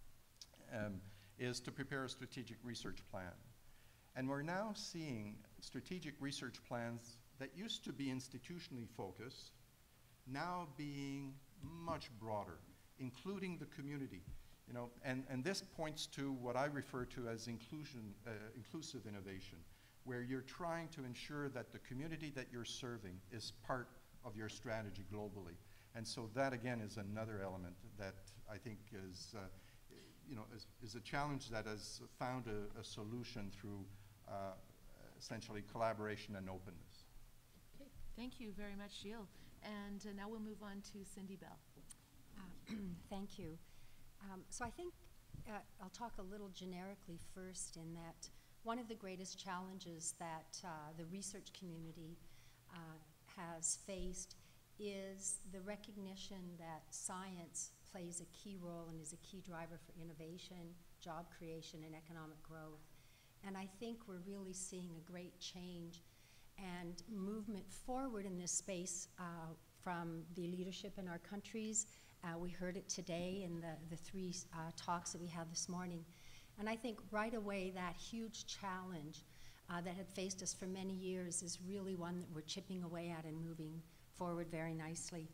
um, is to prepare a strategic research plan. And we're now seeing strategic research plans that used to be institutionally focused, now being much broader, including the community. You know, and, and this points to what I refer to as inclusion, uh, inclusive innovation, where you're trying to ensure that the community that you're serving is part of your strategy globally. And so that, again, is another element that I think is, uh, you know, is, is a challenge that has found a, a solution through Uh, essentially collaboration and openness. Okay, thank you very much, Gilles. And uh, now we'll move on to Cindy Bell. Uh, thank you. Um, so I think uh, I'll talk a little generically first in that one of the greatest challenges that uh, the research community uh, has faced is the recognition that science plays a key role and is a key driver for innovation, job creation, and economic growth. And I think we're really seeing a great change and movement forward in this space uh, from the leadership in our countries. Uh, we heard it today in the, the three uh, talks that we had this morning. And I think right away that huge challenge uh, that had faced us for many years is really one that we're chipping away at and moving forward very nicely.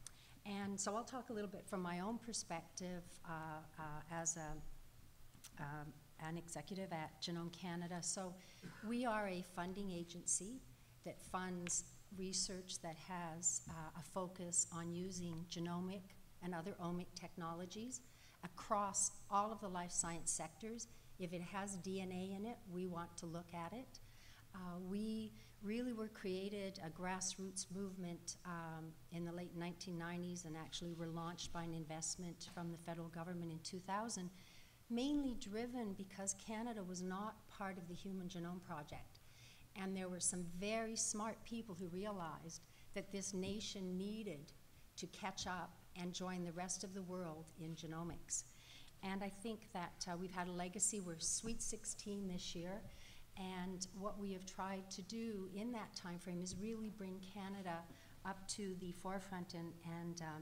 And so I'll talk a little bit from my own perspective uh, uh, as a um, an executive at Genome Canada. So we are a funding agency that funds research that has uh, a focus on using genomic and other omic technologies across all of the life science sectors. If it has D N A in it, we want to look at it. Uh, we really were created a grassroots movement um, in the late nineteen nineties and actually were launched by an investment from the federal government in two thousand. Mainly driven because Canada was not part of the Human Genome Project. And there were some very smart people who realized that this nation needed to catch up and join the rest of the world in genomics. And I think that uh, we've had a legacy. We're Sweet sixteen this year. And what we have tried to do in that time frame is really bring Canada up to the forefront and, and um,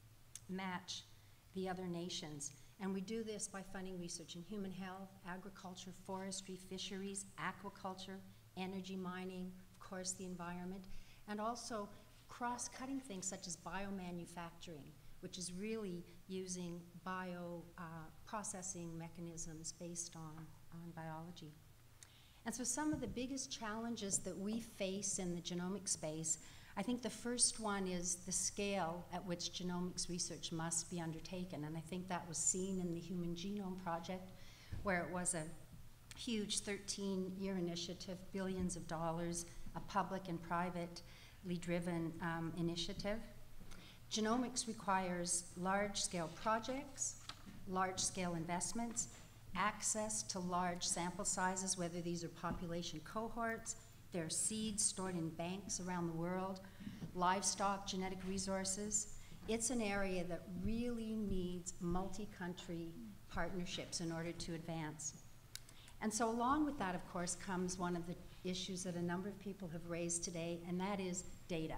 match the other nations. And we do this by funding research in human health, agriculture, forestry, fisheries, aquaculture, energy mining, of course the environment, and also cross-cutting things such as biomanufacturing, which is really using bio uh, processing mechanisms based on, on biology. And so some of the biggest challenges that we face in the genomic space, I think the first one is the scale at which genomics research must be undertaken. And I think that was seen in the Human Genome Project, where it was a huge thirteen-year initiative, billions of dollars, a public and privately driven um, initiative. Genomics requires large-scale projects, large-scale investments, access to large sample sizes, whether these are population cohorts, there are seeds stored in banks around the world, livestock, genetic resources. It's an area that really needs multi-country partnerships in order to advance. And so along with that, of course, comes one of the issues that a number of people have raised today, and that is data.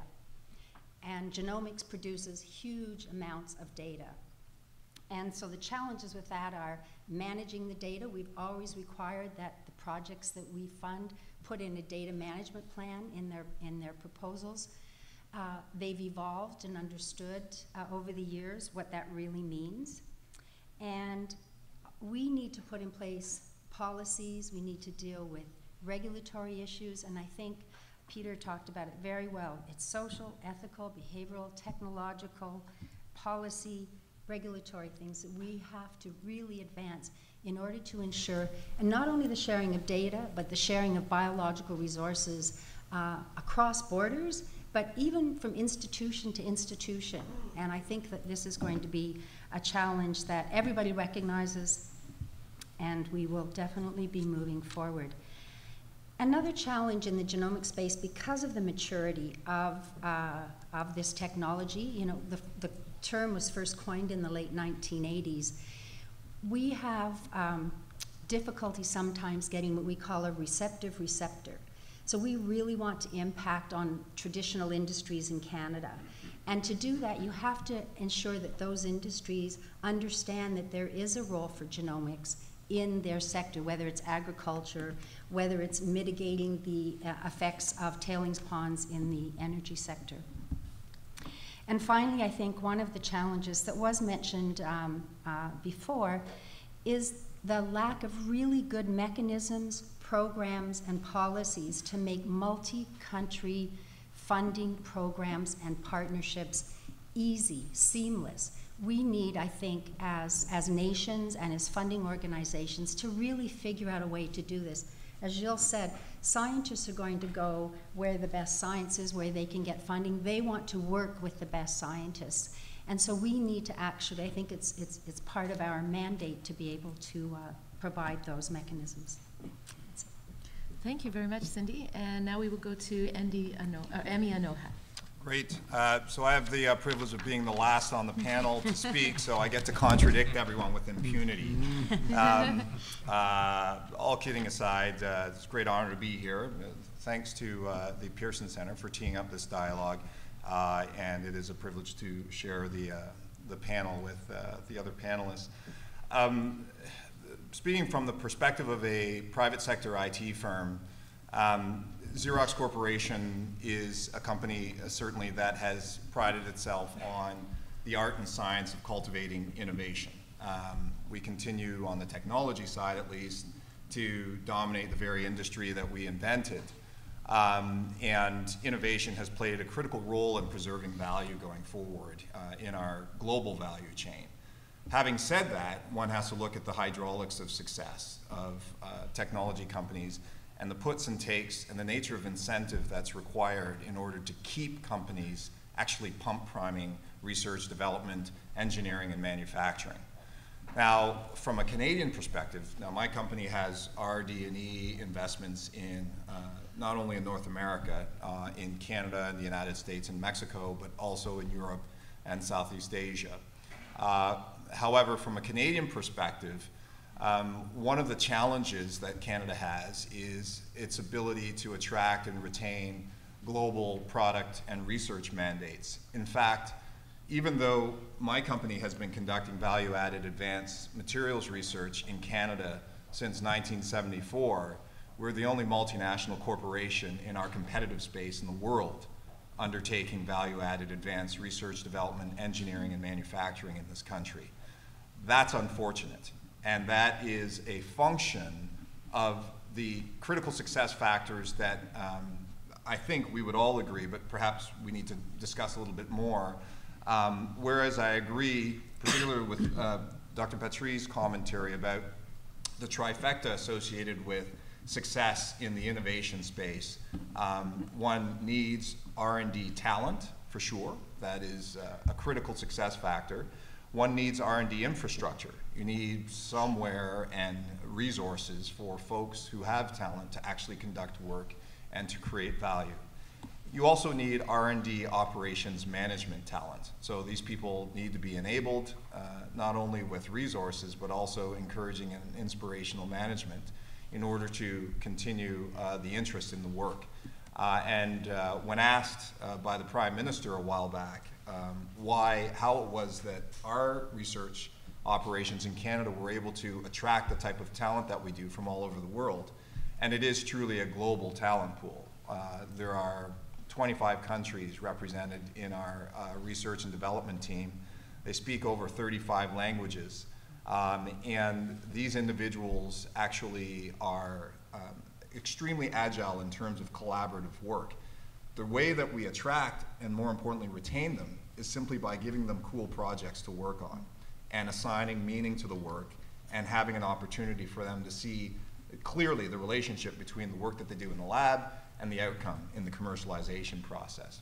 And genomics produces huge amounts of data. And so the challenges with that are managing the data. We've always required that the projects that we fund put in a data management plan in their, in their proposals. Uh, they've evolved and understood uh, over the years what that really means. And we need to put in place policies. We need to deal with regulatory issues. And I think Peter talked about it very well. It's social, ethical, behavioral, technological, policy, regulatory things that we have to really advance in order to ensure, and not only the sharing of data, but the sharing of biological resources uh, across borders, but even from institution to institution. And I think that this is going to be a challenge that everybody recognizes, and we will definitely be moving forward. Another challenge in the genomic space, because of the maturity of, uh, of this technology, you know, the, the term was first coined in the late nineteen eighties, we have um, difficulty sometimes getting what we call a receptive receptor. So we really want to impact on traditional industries in Canada. And to do that, you have to ensure that those industries understand that there is a role for genomics in their sector, whether it's agriculture, whether it's mitigating the uh, effects of tailings ponds in the energy sector. And finally, I think one of the challenges that was mentioned um, uh, before is the lack of really good mechanisms, programs, and policies to make multi-country funding programs and partnerships easy, seamless. We need, I think, as, as nations and as funding organizations to really figure out a way to do this. As Gilles said, scientists are going to go where the best science is, where they can get funding. They want to work with the best scientists. And so we need to actually, I think it's, it's, it's part of our mandate to be able to uh, provide those mechanisms. Thank you very much, Cindy. And now we will go to Andy Ano uh, Emmy Anoha. Great. Uh, so I have the uh, privilege of being the last on the panel to speak, so I get to contradict everyone with impunity. Um, uh, all kidding aside, uh, it's a great honor to be here. Uh, thanks to uh, the Pearson Center for teeing up this dialogue, uh, and it is a privilege to share the, uh, the panel with uh, the other panelists. Um, speaking from the perspective of a private sector I T firm, um, Xerox Corporation is a company uh, certainly that has prided itself on the art and science of cultivating innovation. Um, we continue on the technology side at least to dominate the very industry that we invented. Um, and innovation has played a critical role in preserving value going forward uh, in our global value chain. Having said that, one has to look at the hydraulics of success of uh, technology companies and the puts and takes and the nature of incentive that's required in order to keep companies actually pump priming research, development, engineering, and manufacturing. Now, from a Canadian perspective, now my company has R D and E investments in uh, not only in North America, uh, in Canada and the United States and Mexico, but also in Europe and Southeast Asia. Uh, however, from a Canadian perspective, Um, one of the challenges that Canada has is its ability to attract and retain global product and research mandates. In fact, even though my company has been conducting value-added advanced materials research in Canada since nineteen seventy-four, we're the only multinational corporation in our competitive space in the world undertaking value-added advanced research, development, engineering, and manufacturing in this country. That's unfortunate, and that is a function of the critical success factors that um, I think we would all agree, but perhaps we need to discuss a little bit more. Um, whereas I agree, particularly with uh, Doctor Patry's commentary about the trifecta associated with success in the innovation space. Um, one needs R and D talent, for sure. That is uh, a critical success factor. One needs R and D infrastructure. You need somewhere and resources for folks who have talent to actually conduct work and to create value. You also need R and D operations management talent. So these people need to be enabled, uh, not only with resources, but also encouraging and inspirational management in order to continue uh, the interest in the work. Uh, and uh, when asked uh, by the Prime Minister a while back um, why, how it was that our research operations in Canada were able to attract the type of talent that we do from all over the world, and it is truly a global talent pool. Uh, there are twenty-five countries represented in our uh, research and development team. They speak over thirty-five languages. Um, and these individuals actually are um, extremely agile in terms of collaborative work. The way that we attract and more importantly retain them is simply by giving them cool projects to work on and assigning meaning to the work and having an opportunity for them to see clearly the relationship between the work that they do in the lab and the outcome in the commercialization process.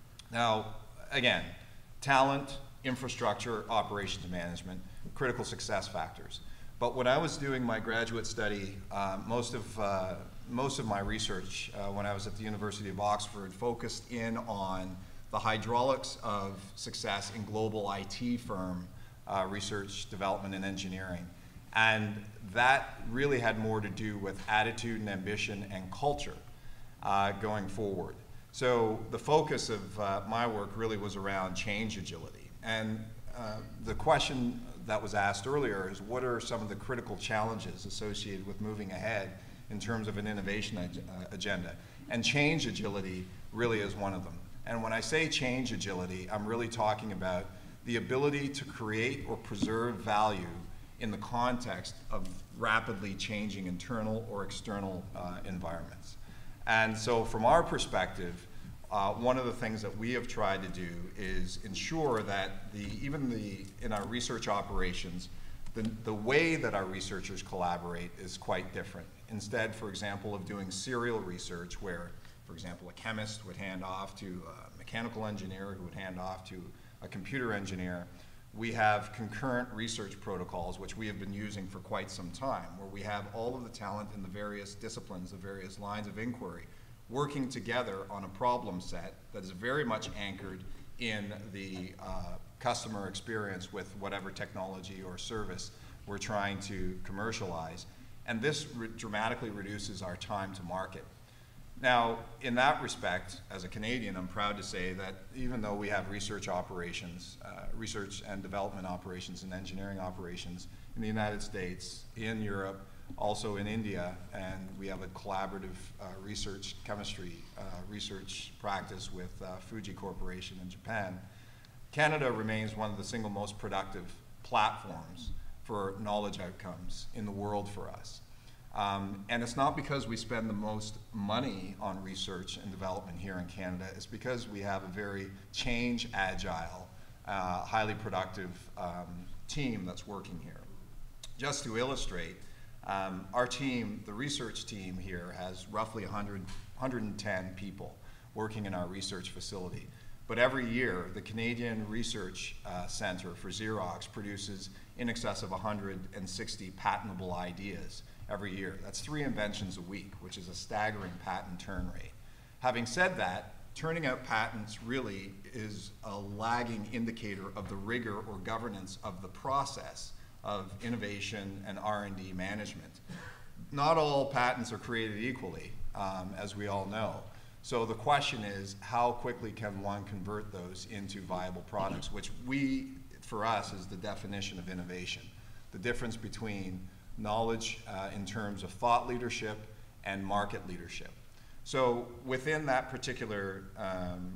Now, again, talent, infrastructure, operations management, critical success factors. But when I was doing my graduate study, uh, most of uh, most of my research uh, when I was at the University of Oxford focused in on the hydraulics of success in global I T firm uh, research, development, and engineering. And that really had more to do with attitude and ambition and culture uh, going forward. So the focus of uh, my work really was around change agility. And uh, the question that was asked earlier is, what are some of the critical challenges associated with moving ahead in terms of an innovation ag uh, agenda? And change agility really is one of them. And when I say change agility, I'm really talking about the ability to create or preserve value in the context of rapidly changing internal or external uh, environments. And so from our perspective, Uh, one of the things that we have tried to do is ensure that the, even the, in our research operations, the, the way that our researchers collaborate is quite different. Instead, for example, of doing serial research where, for example, a chemist would hand off to a mechanical engineer who would hand off to a computer engineer, we have concurrent research protocols, which we have been using for quite some time, where we have all of the talent in the various disciplines, the various lines of inquiry, working together on a problem set that is very much anchored in the uh, customer experience with whatever technology or service we're trying to commercialize. And this re dramatically reduces our time to market. Now, in that respect, as a Canadian, I'm proud to say that even though we have research operations, uh, research and development operations and engineering operations in the United States, in Europe, also in India, and we have a collaborative uh, research chemistry uh, research practice with uh, Fuji Corporation in Japan, Canada remains one of the single most productive platforms for knowledge outcomes in the world for us. Um, and it's not because we spend the most money on research and development here in Canada, it's because we have a very change agile, uh, highly productive um, team that's working here. Just to illustrate, Um, our team, the research team here, has roughly one hundred, one hundred ten people working in our research facility. But every year, the Canadian Research uh, Center for Xerox produces in excess of one hundred sixty patentable ideas every year. That's three inventions a week, which is a staggering patent turn rate. Having said that, turning out patents really is a lagging indicator of the rigor or governance of the process of innovation and R and D management. Not all patents are created equally, um, as we all know. So the question is, how quickly can one convert those into viable products, which we, for us, is the definition of innovation. The difference between knowledge uh, in terms of thought leadership and market leadership. So within that particular um,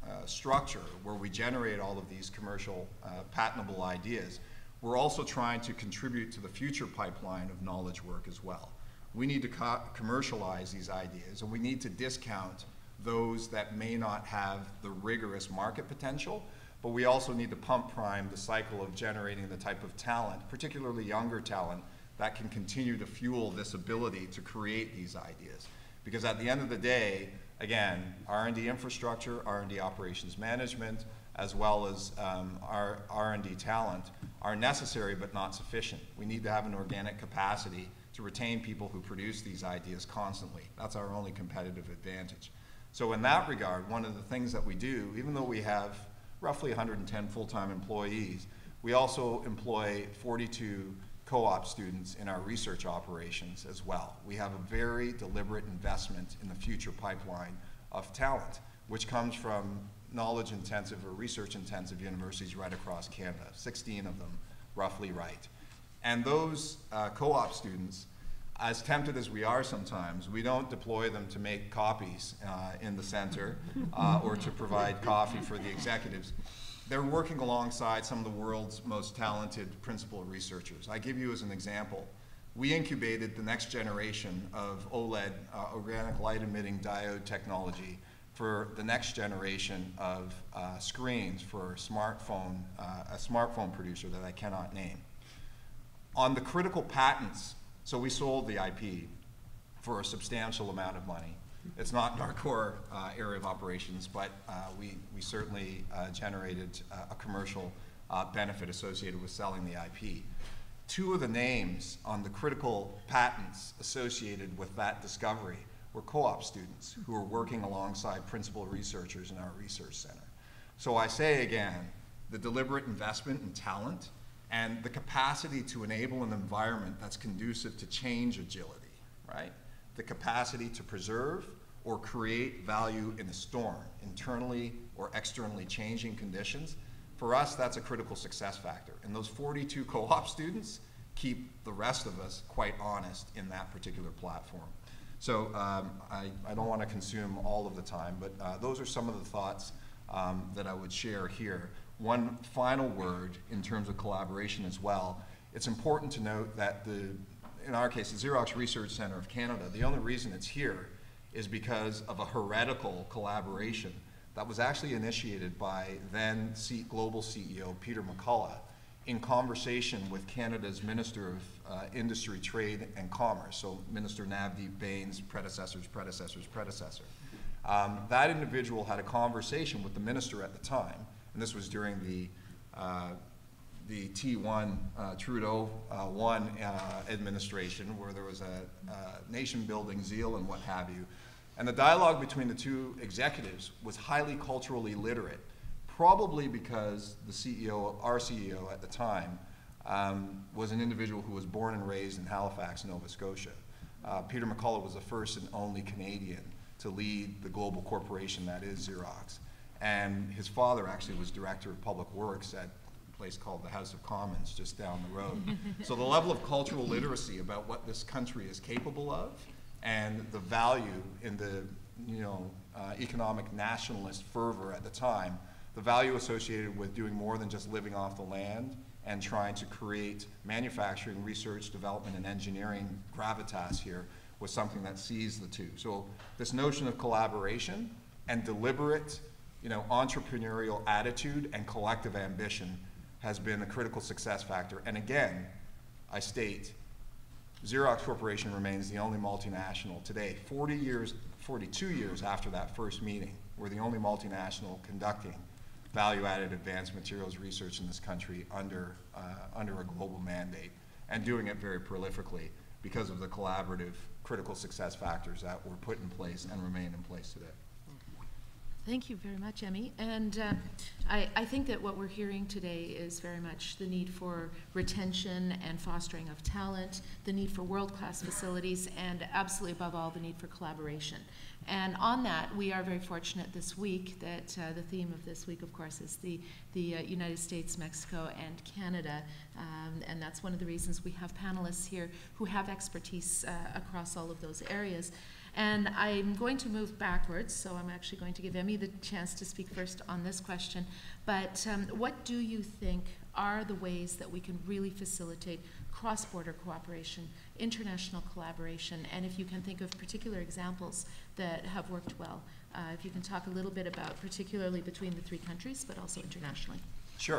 uh, structure where we generate all of these commercial uh, patentable ideas, we're also trying to contribute to the future pipeline of knowledge work as well. We need to co commercialize these ideas, and we need to discount those that may not have the rigorous market potential, but we also need to pump prime the cycle of generating the type of talent, particularly younger talent, that can continue to fuel this ability to create these ideas. Because at the end of the day, again, R and D infrastructure, R and D operations management, as well as um, our R and D talent are necessary but not sufficient. We need to have an organic capacity to retain people who produce these ideas constantly. That's our only competitive advantage. So in that regard, one of the things that we do, even though we have roughly one hundred ten full-time employees, we also employ forty-two co-op students in our research operations as well. We have a very deliberate investment in the future pipeline of talent, which comes from knowledge-intensive or research-intensive universities right across Canada, sixteen of them, roughly right. And those uh, co-op students, as tempted as we are sometimes, we don't deploy them to make copies uh, in the center uh, or to provide coffee for the executives. They're working alongside some of the world's most talented principal researchers. I give you as an example, we incubated the next generation of OLED, uh, organic light emitting diode technology, for the next generation of uh, screens for smartphone, uh, a smartphone producer that I cannot name. On the critical patents, so we sold the I P for a substantial amount of money. It's not in our core uh, area of operations, but uh, we, we certainly uh, generated uh, a commercial uh, benefit associated with selling the I P. Two of the names on the critical patents associated with that discovery were co-op students who were working alongside principal researchers in our research center. So I say again, the deliberate investment in talent and the capacity to enable an environment that's conducive to change agility, right? The capacity to preserve or create value in a storm, internally or externally changing conditions. For us, that's a critical success factor. And those forty-two co-op students keep the rest of us quite honest in that particular platform. So um, I, I don't want to consume all of the time, but uh, those are some of the thoughts um, that I would share here. One final word in terms of collaboration as well. It's important to note that the, in our case, the Xerox Research Center of Canada, the only reason it's here is because of a heretical collaboration that was actually initiated by then C global C E O Peter McCullough in conversation with Canada's Minister of uh, Industry, Trade and Commerce, so Minister Navdeep Bains' predecessor's predecessor's predecessor. Um, that individual had a conversation with the minister at the time, and this was during the uh, the T one, uh, Trudeau uh, one uh, administration, where there was a, a nation-building zeal and what have you. And the dialogue between the two executives was highly culturally literate, probably because the C E O, our C E O at the time, um, was an individual who was born and raised in Halifax, Nova Scotia. Uh, Peter McCullough was the first and only Canadian to lead the global corporation that is Xerox. And his father actually was director of public works at a place called the House of Commons just down the road. So the level of cultural literacy about what this country is capable of and the value in the you know, uh, economic nationalist fervor at the time, the value associated with doing more than just living off the land and trying to create manufacturing, research, development, and engineering gravitas here was something that seized the two. So this notion of collaboration and deliberate you know, entrepreneurial attitude and collective ambition has been a critical success factor. And again, I state, Xerox Corporation remains the only multinational today, forty years, forty-two years after that first meeting. We're the only multinational conducting value-added advanced materials research in this country under, uh, under a global mandate, and doing it very prolifically because of the collaborative critical success factors that were put in place and remain in place today. Thank you very much, Emmy. And uh, I, I think that what we're hearing today is very much the need for retention and fostering of talent, the need for world-class facilities, and absolutely above all, the need for collaboration. And on that, we are very fortunate this week that uh, the theme of this week, of course, is the, the uh, United States, Mexico, and Canada. Um, and that's one of the reasons we have panelists here who have expertise uh, across all of those areas. And I'm going to move backwards, so I'm actually going to give Emmy the chance to speak first on this question. But um, what do you think are the ways that we can really facilitate cross-border cooperation, international collaboration, and if you can think of particular examples that have worked well? Uh, if you can talk a little bit about, particularly between the three countries, but also internationally. Sure.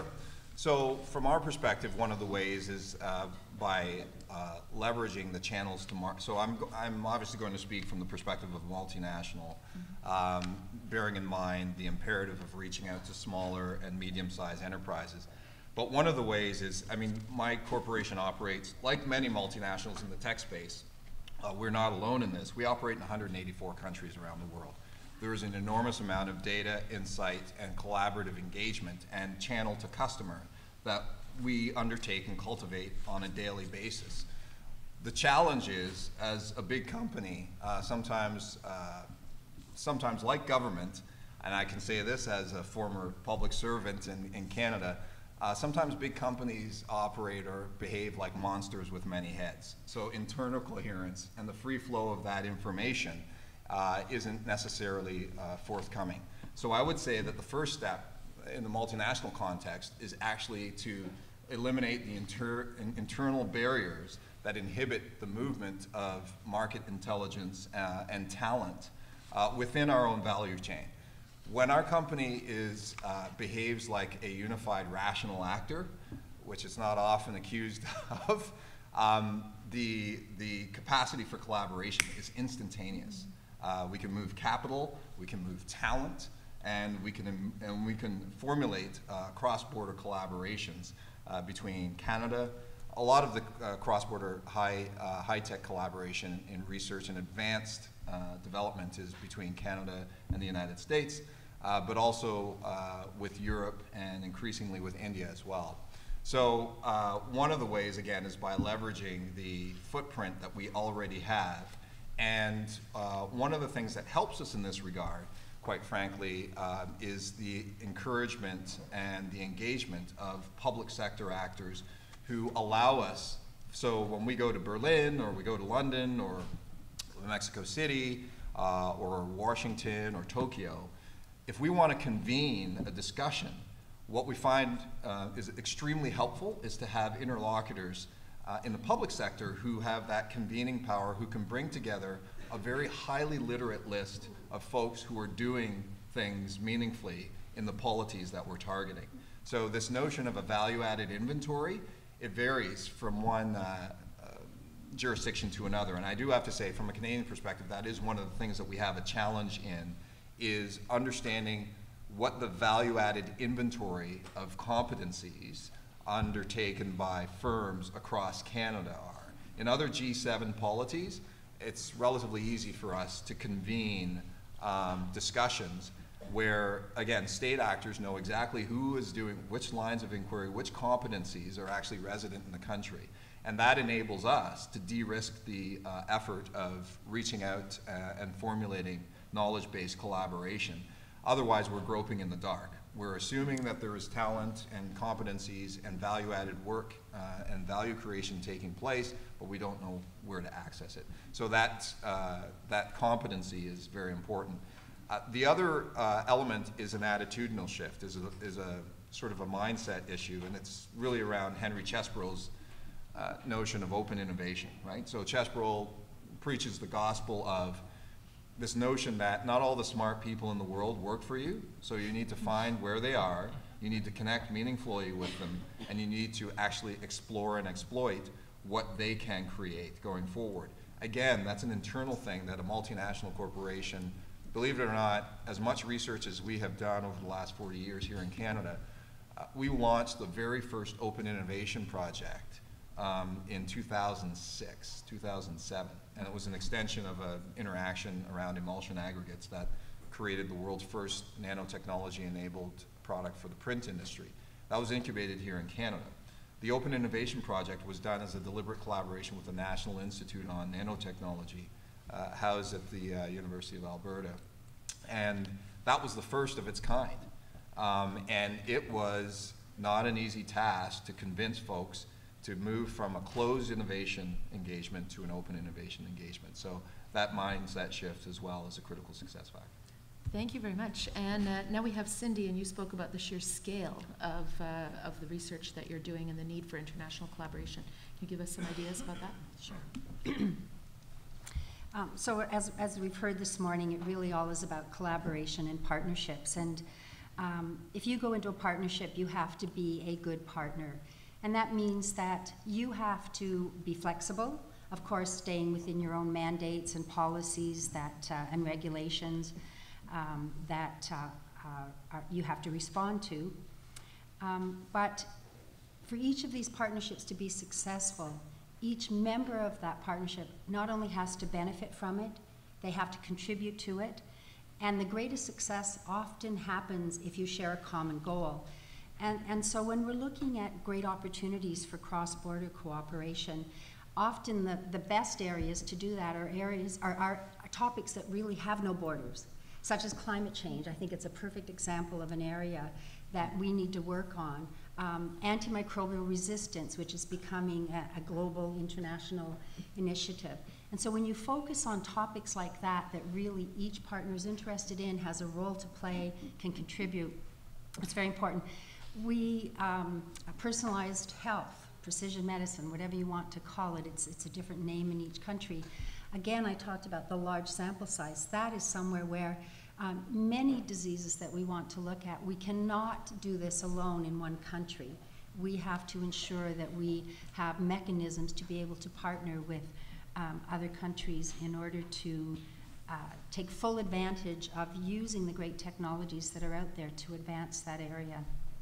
So from our perspective, one of the ways is uh, by uh, leveraging the channels to market. So I'm, I'm obviously going to speak from the perspective of multinational, mm-hmm. um, bearing in mind the imperative of reaching out to smaller and medium-sized enterprises. But one of the ways is, I mean, my corporation operates, like many multinationals in the tech space, uh, we're not alone in this. We operate in one hundred eighty-four countries around the world. There is an enormous amount of data, insight, and collaborative engagement and channel to customer that we undertake and cultivate on a daily basis. The challenge is, as a big company, uh, sometimes, uh, sometimes like government, and I can say this as a former public servant in, in Canada, uh, sometimes big companies operate or behave like monsters with many heads. So internal coherence and the free flow of that information Uh, isn't necessarily uh, forthcoming. So I would say that the first step in the multinational context is actually to eliminate the inter in internal barriers that inhibit the movement of market intelligence uh, and talent uh, within our own value chain. When our company is, uh, behaves like a unified rational actor, which it's not often accused of, um, the, the capacity for collaboration is instantaneous. Uh, we can move capital, we can move talent, and we can, and we can formulate uh, cross-border collaborations uh, between Canada. A lot of the uh, cross-border high, uh, high-tech collaboration in research and advanced uh, development is between Canada and the United States, uh, but also uh, with Europe and increasingly with India as well. So uh, one of the ways, again, is by leveraging the footprint that we already have. And uh, one of the things that helps us in this regard, quite frankly, uh, is the encouragement and the engagement of public sector actors who allow us, so when we go to Berlin or we go to London or Mexico City uh, or Washington or Tokyo, if we want to convene a discussion, what we find uh, is extremely helpful is to have interlocutors Uh, in the public sector who have that convening power, who can bring together a very highly literate list of folks who are doing things meaningfully in the polities that we're targeting. So this notion of a value-added inventory, it varies from one uh, uh, jurisdiction to another. And I do have to say, from a Canadian perspective, that is one of the things that we have a challenge in, is understanding what the value-added inventory of competencies undertaken by firms across Canada are. In other G seven polities, it's relatively easy for us to convene um, discussions where, again, state actors know exactly who is doing which lines of inquiry, which competencies are actually resident in the country. And that enables us to de-risk the uh, effort of reaching out uh, and formulating knowledge-based collaboration. Otherwise, we're groping in the dark. We're assuming that there is talent and competencies and value-added work uh, and value creation taking place, but we don't know where to access it. So that, uh, that competency is very important. Uh, the other uh, element is an attitudinal shift, is a, is a sort of a mindset issue, and it's really around Henry Chesbro's uh, notion of open innovation, right? So Chesbro preaches the gospel of this notion that not all the smart people in the world work for you, so you need to find where they are, you need to connect meaningfully with them, and you need to actually explore and exploit what they can create going forward. Again, that's an internal thing that a multinational corporation, believe it or not, as much research as we have done over the last forty years here in Canada, uh, we launched the very first open innovation project um, in two thousand six, two thousand seven. And it was an extension of an interaction around emulsion aggregates that created the world's first nanotechnology-enabled product for the print industry. That was incubated here in Canada. The Open Innovation Project was done as a deliberate collaboration with the National Institute on Nanotechnology, uh, housed at the uh, University of Alberta. And that was the first of its kind. Um, and it was not an easy task to convince folks to move from a closed innovation engagement to an open innovation engagement. So that mindset shift as well is a critical success factor. Thank you very much. And uh, now we have Cindy, and you spoke about the sheer scale of, uh, of the research that you're doing and the need for international collaboration. Can you give us some ideas about that? Sure. um, so as, as we've heard this morning, it really all is about collaboration and partnerships. And um, if you go into a partnership, you have to be a good partner. And that means that you have to be flexible, of course, staying within your own mandates and policies that, uh, and regulations um, that uh, uh, are, you have to respond to. Um, but for each of these partnerships to be successful, each member of that partnership not only has to benefit from it, they have to contribute to it. And the greatest success often happens if you share a common goal. And, and so when we're looking at great opportunities for cross-border cooperation, often the, the best areas to do that are areas are, are, are topics that really have no borders, such as climate change. I think it's a perfect example of an area that we need to work on. Um, antimicrobial resistance, which is becoming a, a global international initiative. And so when you focus on topics like that, that really each partner is interested in, has a role to play, can contribute, it's very important. We, um, personalized health, precision medicine, whatever you want to call it, it's, it's a different name in each country. Again, I talked about the large sample size. That is somewhere where Um, many diseases that we want to look at, we cannot do this alone in one country. We have to ensure that we have mechanisms to be able to partner with um, other countries in order to uh, take full advantage of using the great technologies that are out there to advance that area.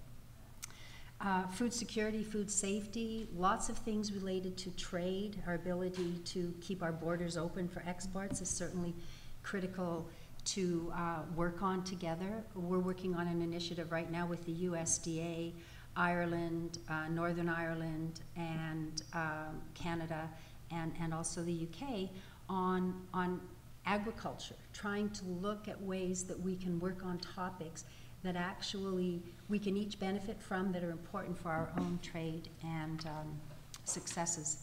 Uh, food security, food safety, lots of things related to trade. Our ability to keep our borders open for exports is certainly critical to uh, work on together. We're working on an initiative right now with the U S D A, Ireland, uh, Northern Ireland, and um, Canada, and, and also the U K on, on agriculture, trying to look at ways that we can work on topics that actually we can each benefit from, that are important for our own trade and um, successes.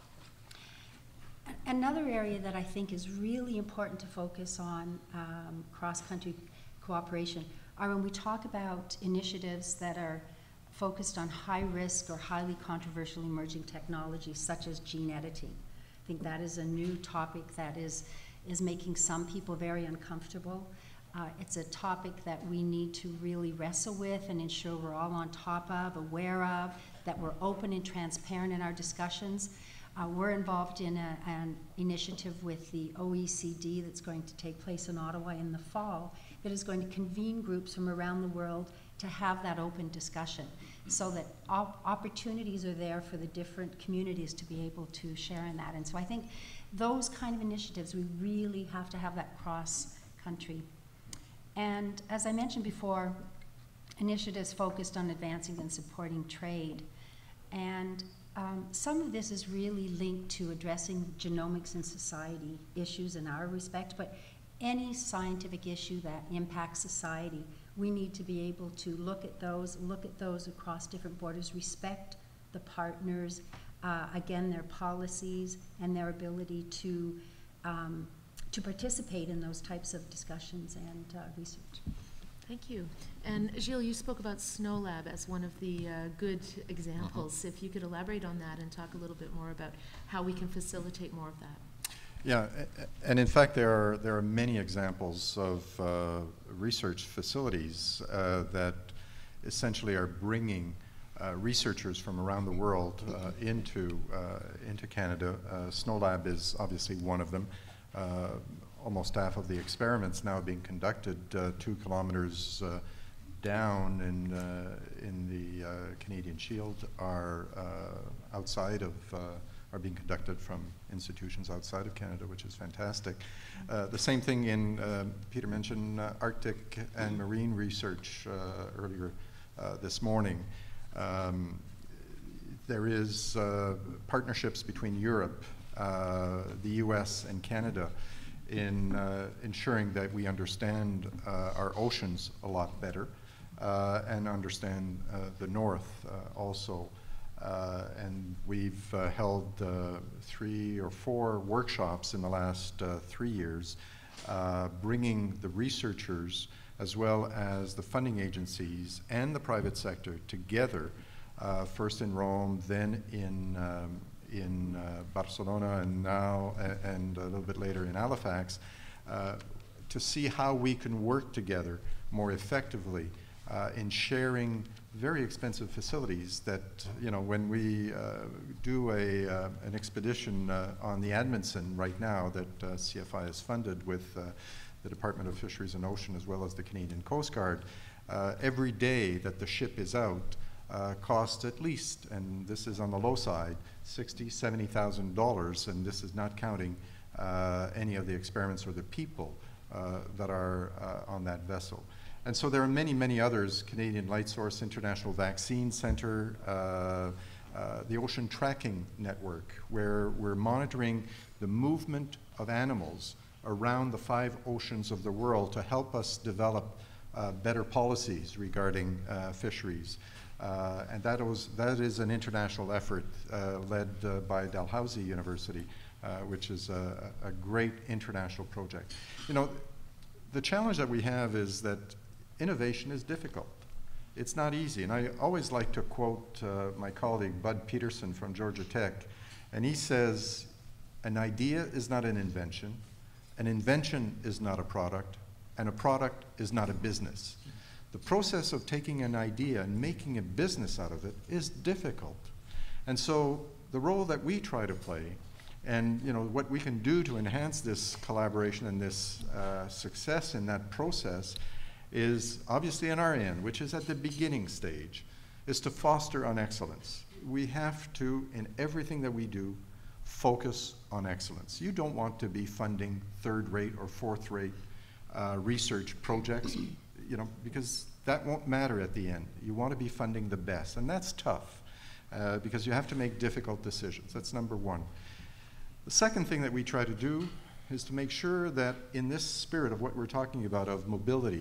Another area that I think is really important to focus on um, cross-country cooperation are when we talk about initiatives that are focused on high-risk or highly controversial emerging technologies, such as gene editing. I think that is a new topic that is, is making some people very uncomfortable. Uh, it's a topic that we need to really wrestle with and ensure we're all on top of, aware of, that we're open and transparent in our discussions. Uh, we're involved in a, an initiative with the O E C D that's going to take place in Ottawa in the fall, that is going to convene groups from around the world to have that open discussion, so that op opportunities are there for the different communities to be able to share in that. And so I think those kind of initiatives, we really have to have that cross-country. And as I mentioned before, initiatives focused on advancing and supporting trade. And Um, some of this is really linked to addressing genomics and society issues in our respect, but any scientific issue that impacts society, we need to be able to look at those, look at those across different borders, respect the partners, uh, again, their policies and their ability to, um, to participate in those types of discussions and uh, research. Thank you. And Gilles, you spoke about SNOLAB as one of the uh, good examples. Mm-hmm. If you could elaborate on that and talk a little bit more about how we can facilitate more of that. Yeah, and in fact, there are, there are many examples of uh, research facilities uh, that essentially are bringing uh, researchers from around the world uh, into, uh, into Canada. Uh, SNOLAB is obviously one of them. Uh, Almost half of the experiments now being conducted uh, two kilometers uh, down in, uh, in the uh, Canadian Shield are uh, outside of, uh, are being conducted from institutions outside of Canada, which is fantastic. Uh, the same thing in, uh, Peter mentioned uh, Arctic and marine research uh, earlier uh, this morning. Um, there is uh, partnerships between Europe, uh, the U S and Canada in uh, ensuring that we understand uh, our oceans a lot better uh, and understand uh, the North uh, also Uh, and we've uh, held uh, three or four workshops in the last uh, three years, uh, bringing the researchers as well as the funding agencies and the private sector together, uh, first in Rome, then in, um, in uh, Barcelona, and now, uh, and a little bit later in Halifax, uh, to see how we can work together more effectively uh, in sharing very expensive facilities that, you know, when we uh, do a, uh, an expedition uh, on the Edmondson right now that uh, C F I is funded with uh, the Department of Fisheries and Ocean as well as the Canadian Coast Guard, uh, every day that the ship is out uh, costs at least, and this is on the low side, sixty thousand dollars, seventy thousand dollars, and this is not counting uh, any of the experiments or the people uh, that are uh, on that vessel. And so there are many, many others, Canadian Light Source, International Vaccine Center, uh, uh, the Ocean Tracking Network, where we're monitoring the movement of animals around the five oceans of the world to help us develop uh, better policies regarding uh, fisheries. Uh, and that, was, that is an international effort uh, led uh, by Dalhousie University, uh, which is a, a great international project. You know, the challenge that we have is that innovation is difficult. It's not easy. And I always like to quote uh, my colleague Bud Peterson from Georgia Tech, and he says, an idea is not an invention, an invention is not a product, and a product is not a business. The process of taking an idea and making a business out of it is difficult. And so the role that we try to play, and you know what we can do to enhance this collaboration and this uh, success in that process, is obviously on our end, which is at the beginning stage, is to foster on excellence. We have to, in everything that we do, focus on excellence. You don't want to be funding third-rate or fourth-rate uh, research projects, you know, because that won't matter at the end. You want to be funding the best, and that's tough uh, because you have to make difficult decisions. That's number one. The second thing that we try to do is to make sure that in this spirit of what we're talking about, of mobility,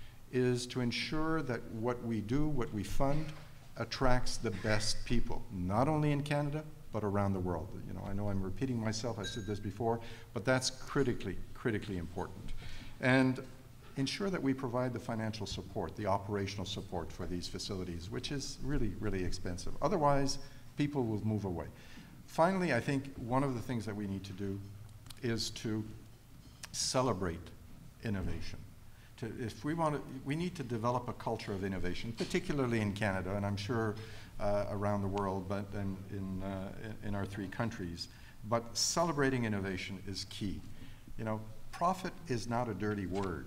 is to ensure that what we do, what we fund, attracts the best people, not only in Canada, but around the world. You know, I know I'm repeating myself, I said this before, but that's critically, critically important. And ensure that we provide the financial support, the operational support for these facilities, which is really, really expensive. Otherwise, people will move away. Finally, I think one of the things that we need to do is to celebrate innovation. To, if we want to, we need to develop a culture of innovation, particularly in Canada, and I'm sure uh, around the world, but in, in, uh, in our three countries. But celebrating innovation is key. You know, profit is not a dirty word,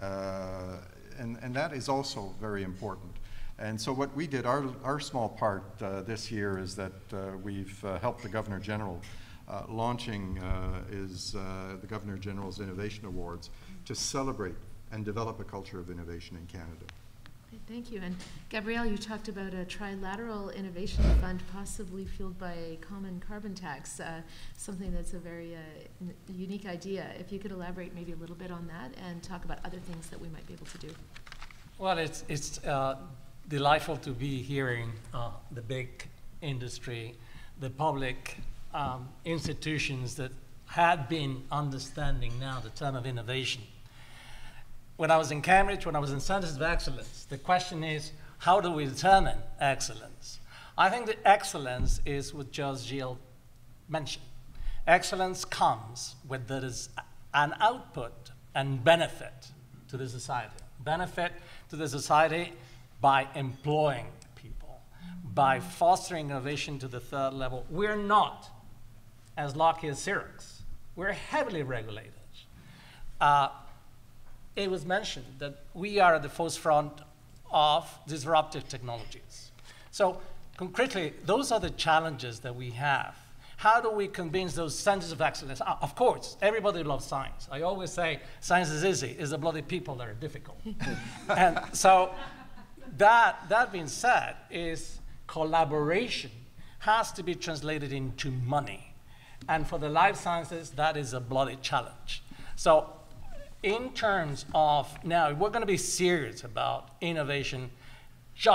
uh, and, and that is also very important. And so what we did, our, our small part uh, this year is that uh, we've uh, helped the Governor General uh, launching uh, is uh, the Governor General's Innovation Awards to celebrate and develop a culture of innovation in Canada. Okay, thank you. And Gabrielle, you talked about a trilateral innovation fund possibly fueled by a common carbon tax, uh, something that's a very uh, unique idea. If you could elaborate maybe a little bit on that and talk about other things that we might be able to do. Well, it's, it's uh, delightful to be hearing uh, the big industry, the public um, institutions that had been understanding now the term of innovation. When I was in Cambridge, when I was in Centers of Excellence, the question is, how do we determine excellence? I think that excellence is what just Gilles mentioned. Excellence comes when there is an output and benefit to the society. Benefit to the society by employing people, by fostering innovation to the third level. We're not as lucky as Xerox. We're heavily regulated. Uh, It was mentioned that we are at the forefront of disruptive technologies. So concretely, those are the challenges that we have. How do we convince those centers of excellence? Uh, of course, everybody loves science. I always say science is easy, it's the bloody people that are difficult. And so that, that being said, is collaboration has to be translated into money. And for the life sciences, that is a bloody challenge. So in terms of, now, if we're going to be serious about innovation, just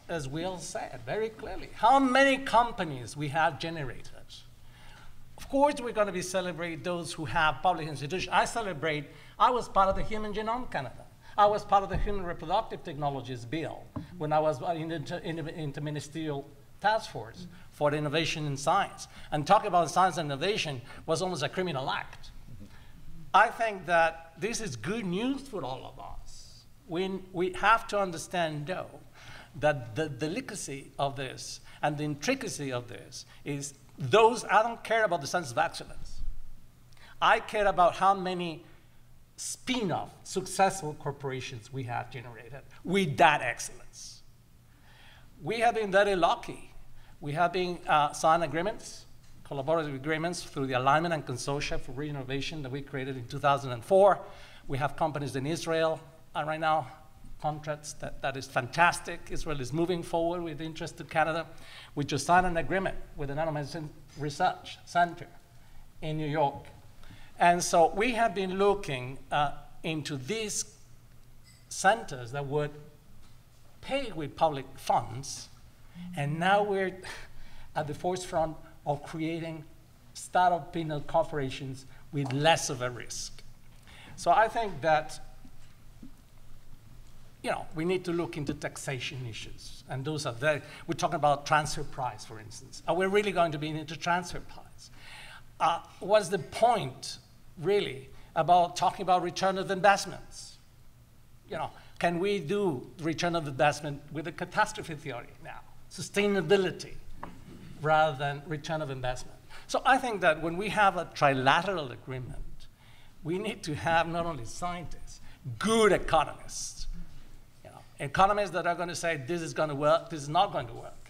as Will said very clearly, how many companies we have generated. Of course, we're going to be celebrate those who have public institutions. I celebrate, I was part of the Human Genome Canada. I was part of the Human Reproductive Technologies Bill when I was in the inter, in the interministerial task force for the innovation in science. And talking about science and innovation was almost a criminal act. I think that this is good news for all of us. We, we have to understand, though, that the delicacy of this and the intricacy of this is those, I don't care about the sense of excellence. I care about how many spin-off successful corporations we have generated with that excellence. We have been very lucky. We have been uh, signed agreements, collaborative agreements through the Alignment and Consortia for Reinnovation that we created in two thousand four. We have companies in Israel uh, right now, contracts that, that is fantastic. Israel is moving forward with interest to Canada. We just signed an agreement with the Nanomedicine Research Center in New York. And so we have been looking uh, into these centers that would pay with public funds, and now we're at the forefront of creating startup peanut corporations with less of a risk. So I think that, you know, we need to look into taxation issues, and those are very, we're talking about transfer price, for instance. Are we really going to be into transfer price? Uh, what's the point, really, about talking about return of investments? You know, can we do return of investment with a catastrophe theory now? Sustainability, rather than return of investment. So I think that when we have a trilateral agreement, we need to have not only scientists, good economists, you know, economists that are going to say this is going to work, this is not going to work.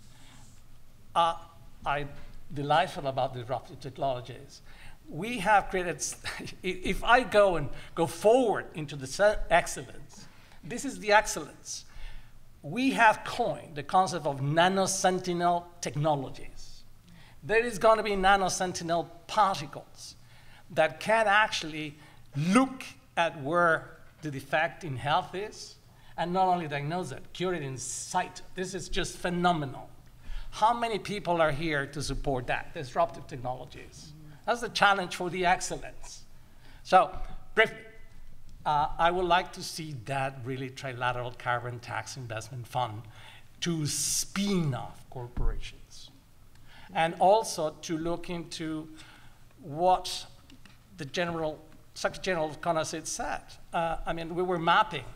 Uh, I'm delightful about disruptive technologies. We have created, if I go and go forward into the excellence, this is the excellence. We have coined the concept of nanosentinel technologies. There is going to be nanosentinel particles that can actually look at where the defect in health is, and not only diagnose it, cure it in sight. This is just phenomenal. How many people are here to support that, disruptive technologies? That's the challenge for the excellence. So, briefly, uh, I would like to see that really trilateral carbon tax investment fund to spin off corporations, and also to look into what the General, Secretary General of CONACYT said. Uh, I mean, we were mapping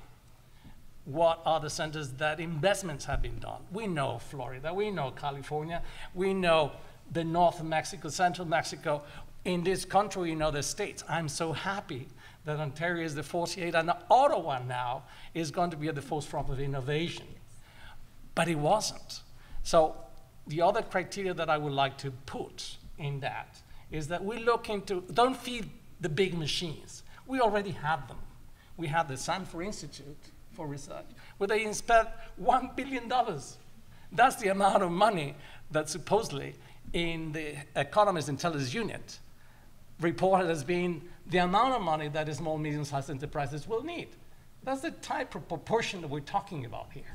what are the centers that investments have been done. We know Florida, we know California, we know the north of Mexico, central Mexico. In this country, we know the states. I'm so happy that Ontario is the forty-eighth, and Ottawa now is going to be at the forefront of innovation. But it wasn't. So the other criteria that I would like to put in that is that we look into, don't feed the big machines. We already have them. We have the Sanford Institute for Research, where they spent one billion dollars. That's the amount of money that supposedly in the Economist Intelligence Unit reported as being the amount of money that small, medium-sized enterprises will need. That's the type of proportion that we're talking about here.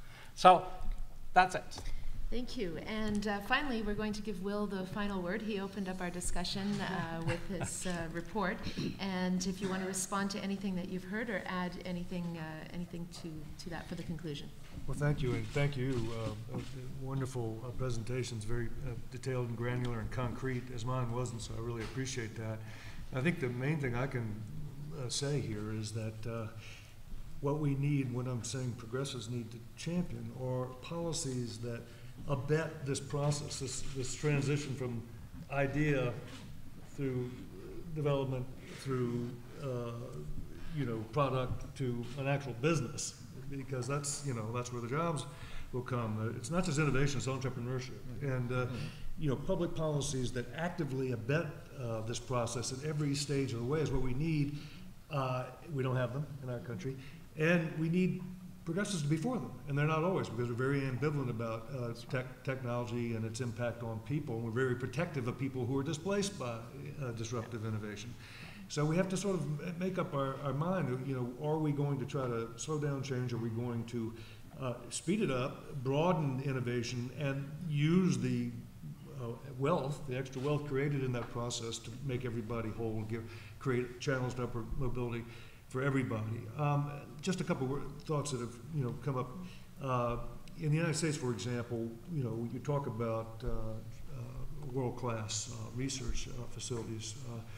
So that's it. Thank you. And uh, finally, we're going to give Will the final word. He opened up our discussion uh, with his uh, report. And if you want to respond to anything that you've heard or add anything, uh, anything to, to that for the conclusion. Well, thank you, and thank you. Uh, uh, wonderful uh, presentations, very uh, detailed and granular and concrete, as mine wasn't, so I really appreciate that. I think the main thing I can uh, say here is that uh, what we need, when I'm saying progressives need to champion, are policies that abet this process, this, this transition from idea through development, through uh, you know, product to an actual business. Because that's, you know, that's where the jobs will come. Uh, it's not just innovation, it's entrepreneurship. And, uh, you know, public policies that actively abet uh, this process at every stage of the way is what we need. Uh, we don't have them in our country. And we need progressives to be for them. And they're not always, because we're very ambivalent about uh, tech technology and its impact on people. And we're very protective of people who are displaced by uh, disruptive innovation. So we have to sort of make up our, our mind, you know, are we going to try to slow down change? Are we going to uh, speed it up, broaden innovation, and use the uh, wealth, the extra wealth created in that process to make everybody whole, give, create channels to upward mobility for everybody. Um, just a couple of thoughts that have, you know, come up. Uh, in the United States, for example, you know, you talk about uh, uh, world-class uh, research uh, facilities,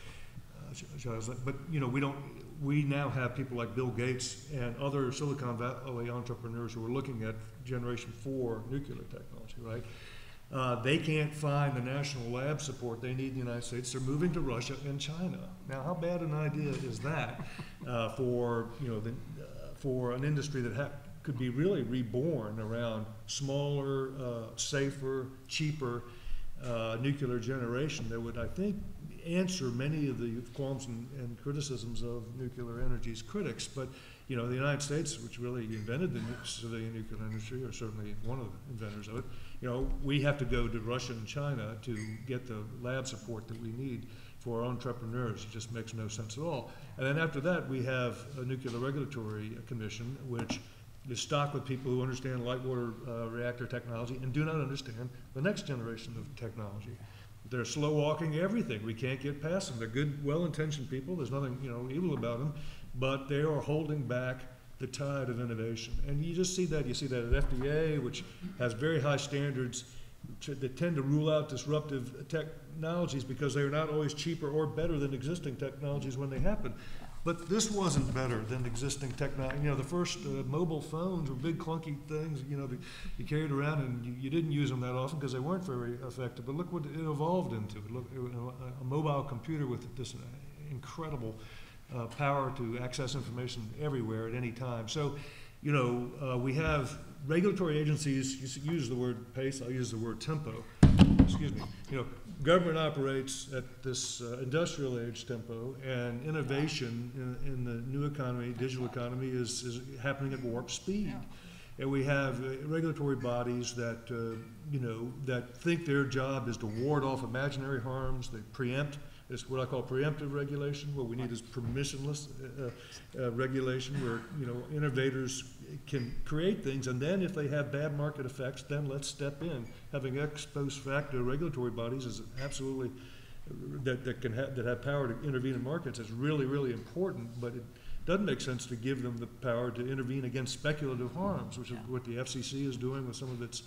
uh, uh, but you know, we don't. We now have people like Bill Gates and other Silicon Valley entrepreneurs who are looking at generation four nuclear technology, right? Uh, they can't find the national lab support they need in the United States. They're moving to Russia and China. Now, how bad an idea is that uh, for, you know, the, uh, for an industry that ha could be really reborn around smaller, uh, safer, cheaper uh, nuclear generation that would, I think, answer many of the qualms and, and criticisms of nuclear energy's critics. But, you know, the United States, which really invented the civilian nuclear industry, or certainly one of the inventors of it, you know, we have to go to Russia and China to get the lab support that we need for our entrepreneurs. It just makes no sense at all. And then after that, we have a Nuclear Regulatory Commission, which is stocked with people who understand light water uh, reactor technology and do not understand the next generation of technology. They're slow walking everything. We can't get past them. They're good, well-intentioned people. There's nothing, you know, evil about them, but they are holding back the tide of innovation. And you just see that. You see that at F D A, which has very high standards that tend to rule out disruptive technologies because they are not always cheaper or better than existing technologies when they happen. But this wasn't better than existing technology. You know, the first uh, mobile phones were big clunky things, you know, that you carried around and you, you didn't use them that often because they weren't very effective. But look what it evolved into. Look, it, a, a mobile computer with this incredible uh, power to access information everywhere at any time. So, you know, uh, we have regulatory agencies, you use the word pace, I'll use the word tempo. Excuse me. You know, government operates at this uh, industrial age tempo, and innovation in, in the new economy, digital economy, is, is happening at warp speed. And we have uh, regulatory bodies that, uh, you know, that think their job is to ward off imaginary harms. They preempt. It's what I call preemptive regulation. What we need is permissionless uh, uh, regulation, where, you know, innovators can create things, and then if they have bad market effects, then let's step in. Having ex post facto regulatory bodies is absolutely that that can have that have power to intervene in markets is really really important. But it doesn't make sense to give them the power to intervene against speculative harms, which is what the F C C is doing with some of its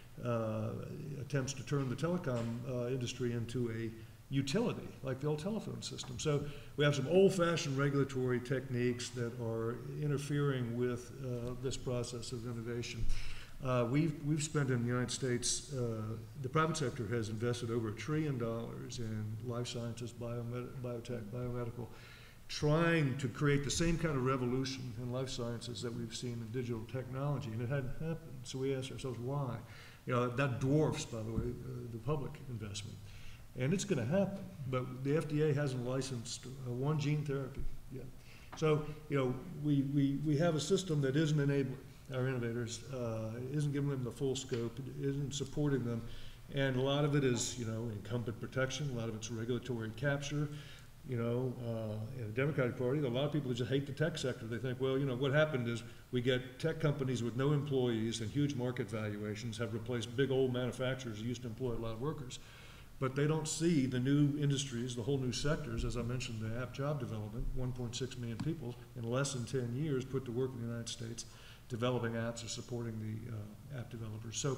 uh, attempts to turn the telecom uh, industry into a utility, like the old telephone system. So we have some old-fashioned regulatory techniques that are interfering with uh, this process of innovation. Uh, we've, we've spent in the United States, uh, the private sector has invested over a trillion dollars in life sciences, biomed biotech, biomedical, trying to create the same kind of revolution in life sciences that we've seen in digital technology, and it hadn't happened. So we asked ourselves why. You know, that dwarfs, by the way, uh, the public investment. And it's going to happen, but the F D A hasn't licensed uh, one gene therapy yet. So, you know, we, we, we have a system that isn't enabling our innovators, uh, isn't giving them the full scope, it isn't supporting them, and a lot of it is, you know, incumbent protection, a lot of it's regulatory capture. You know, uh, in the Democratic Party, a lot of people just hate the tech sector. They think, well, you know, what happened is we get tech companies with no employees and huge market valuations have replaced big old manufacturers who used to employ a lot of workers. But they don't see the new industries, the whole new sectors, as I mentioned, the app job development, one point six million people in less than ten years put to work in the United States developing apps or supporting the uh, app developers. So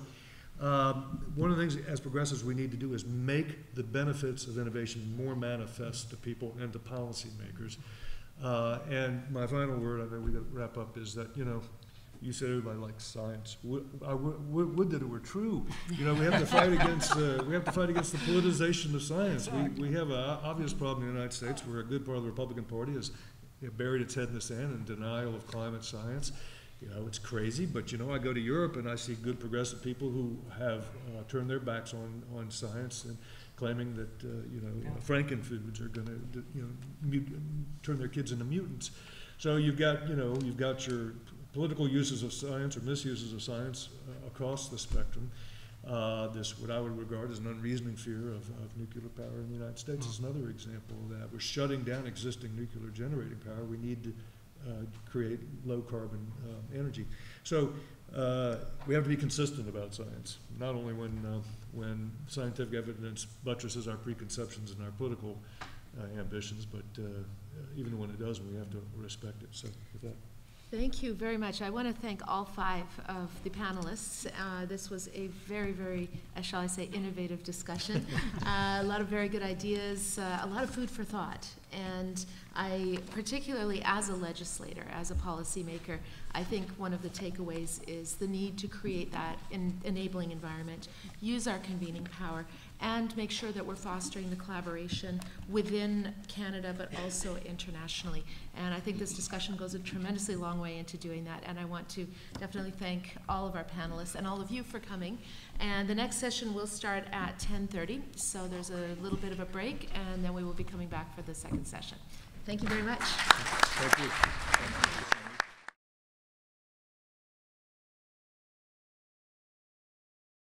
um, one of the things as progressives we need to do is make the benefits of innovation more manifest to people and to policymakers. Uh, and my final word, I know we got to wrap up, is that, you know, you said everybody likes science. Would, I would, would that it were true. You know, we have to fight against uh, we have to fight against the politicization of science. We, we have an obvious problem in the United States where a good part of the Republican Party has you know, buried its head in the sand in denial of climate science. You know, it's crazy, but you know, I go to Europe and I see good progressive people who have uh, turned their backs on on science and claiming that uh, you know yeah. Frankenfoods are going to you know mut turn their kids into mutants. So you've got you know you've got your political uses of science or misuses of science uh, across the spectrum. Uh, this, what I would regard as an unreasoning fear of, of nuclear power in the United States, is another example of that. We're shutting down existing nuclear generating power. We need to uh, create low carbon uh, energy. So uh, we have to be consistent about science, not only when, uh, when scientific evidence buttresses our preconceptions and our political uh, ambitions, but uh, even when it doesn't, we have to respect it. So with that. Thank you very much. I want to thank all five of the panelists. Uh, this was a very, very, uh, shall I say, innovative discussion. uh, a lot of very good ideas, uh, a lot of food for thought. And I, particularly as a legislator, as a policymaker, I think one of the takeaways is the need to create that in enabling environment, use our convening power, and make sure that we're fostering the collaboration within Canada, but also internationally. And I think this discussion goes a tremendously long way into doing that. And I want to definitely thank all of our panelists and all of you for coming. And the next session will start at ten thirty. So there's a little bit of a break, and then we will be coming back for the second session. Thank you very much. Thank you.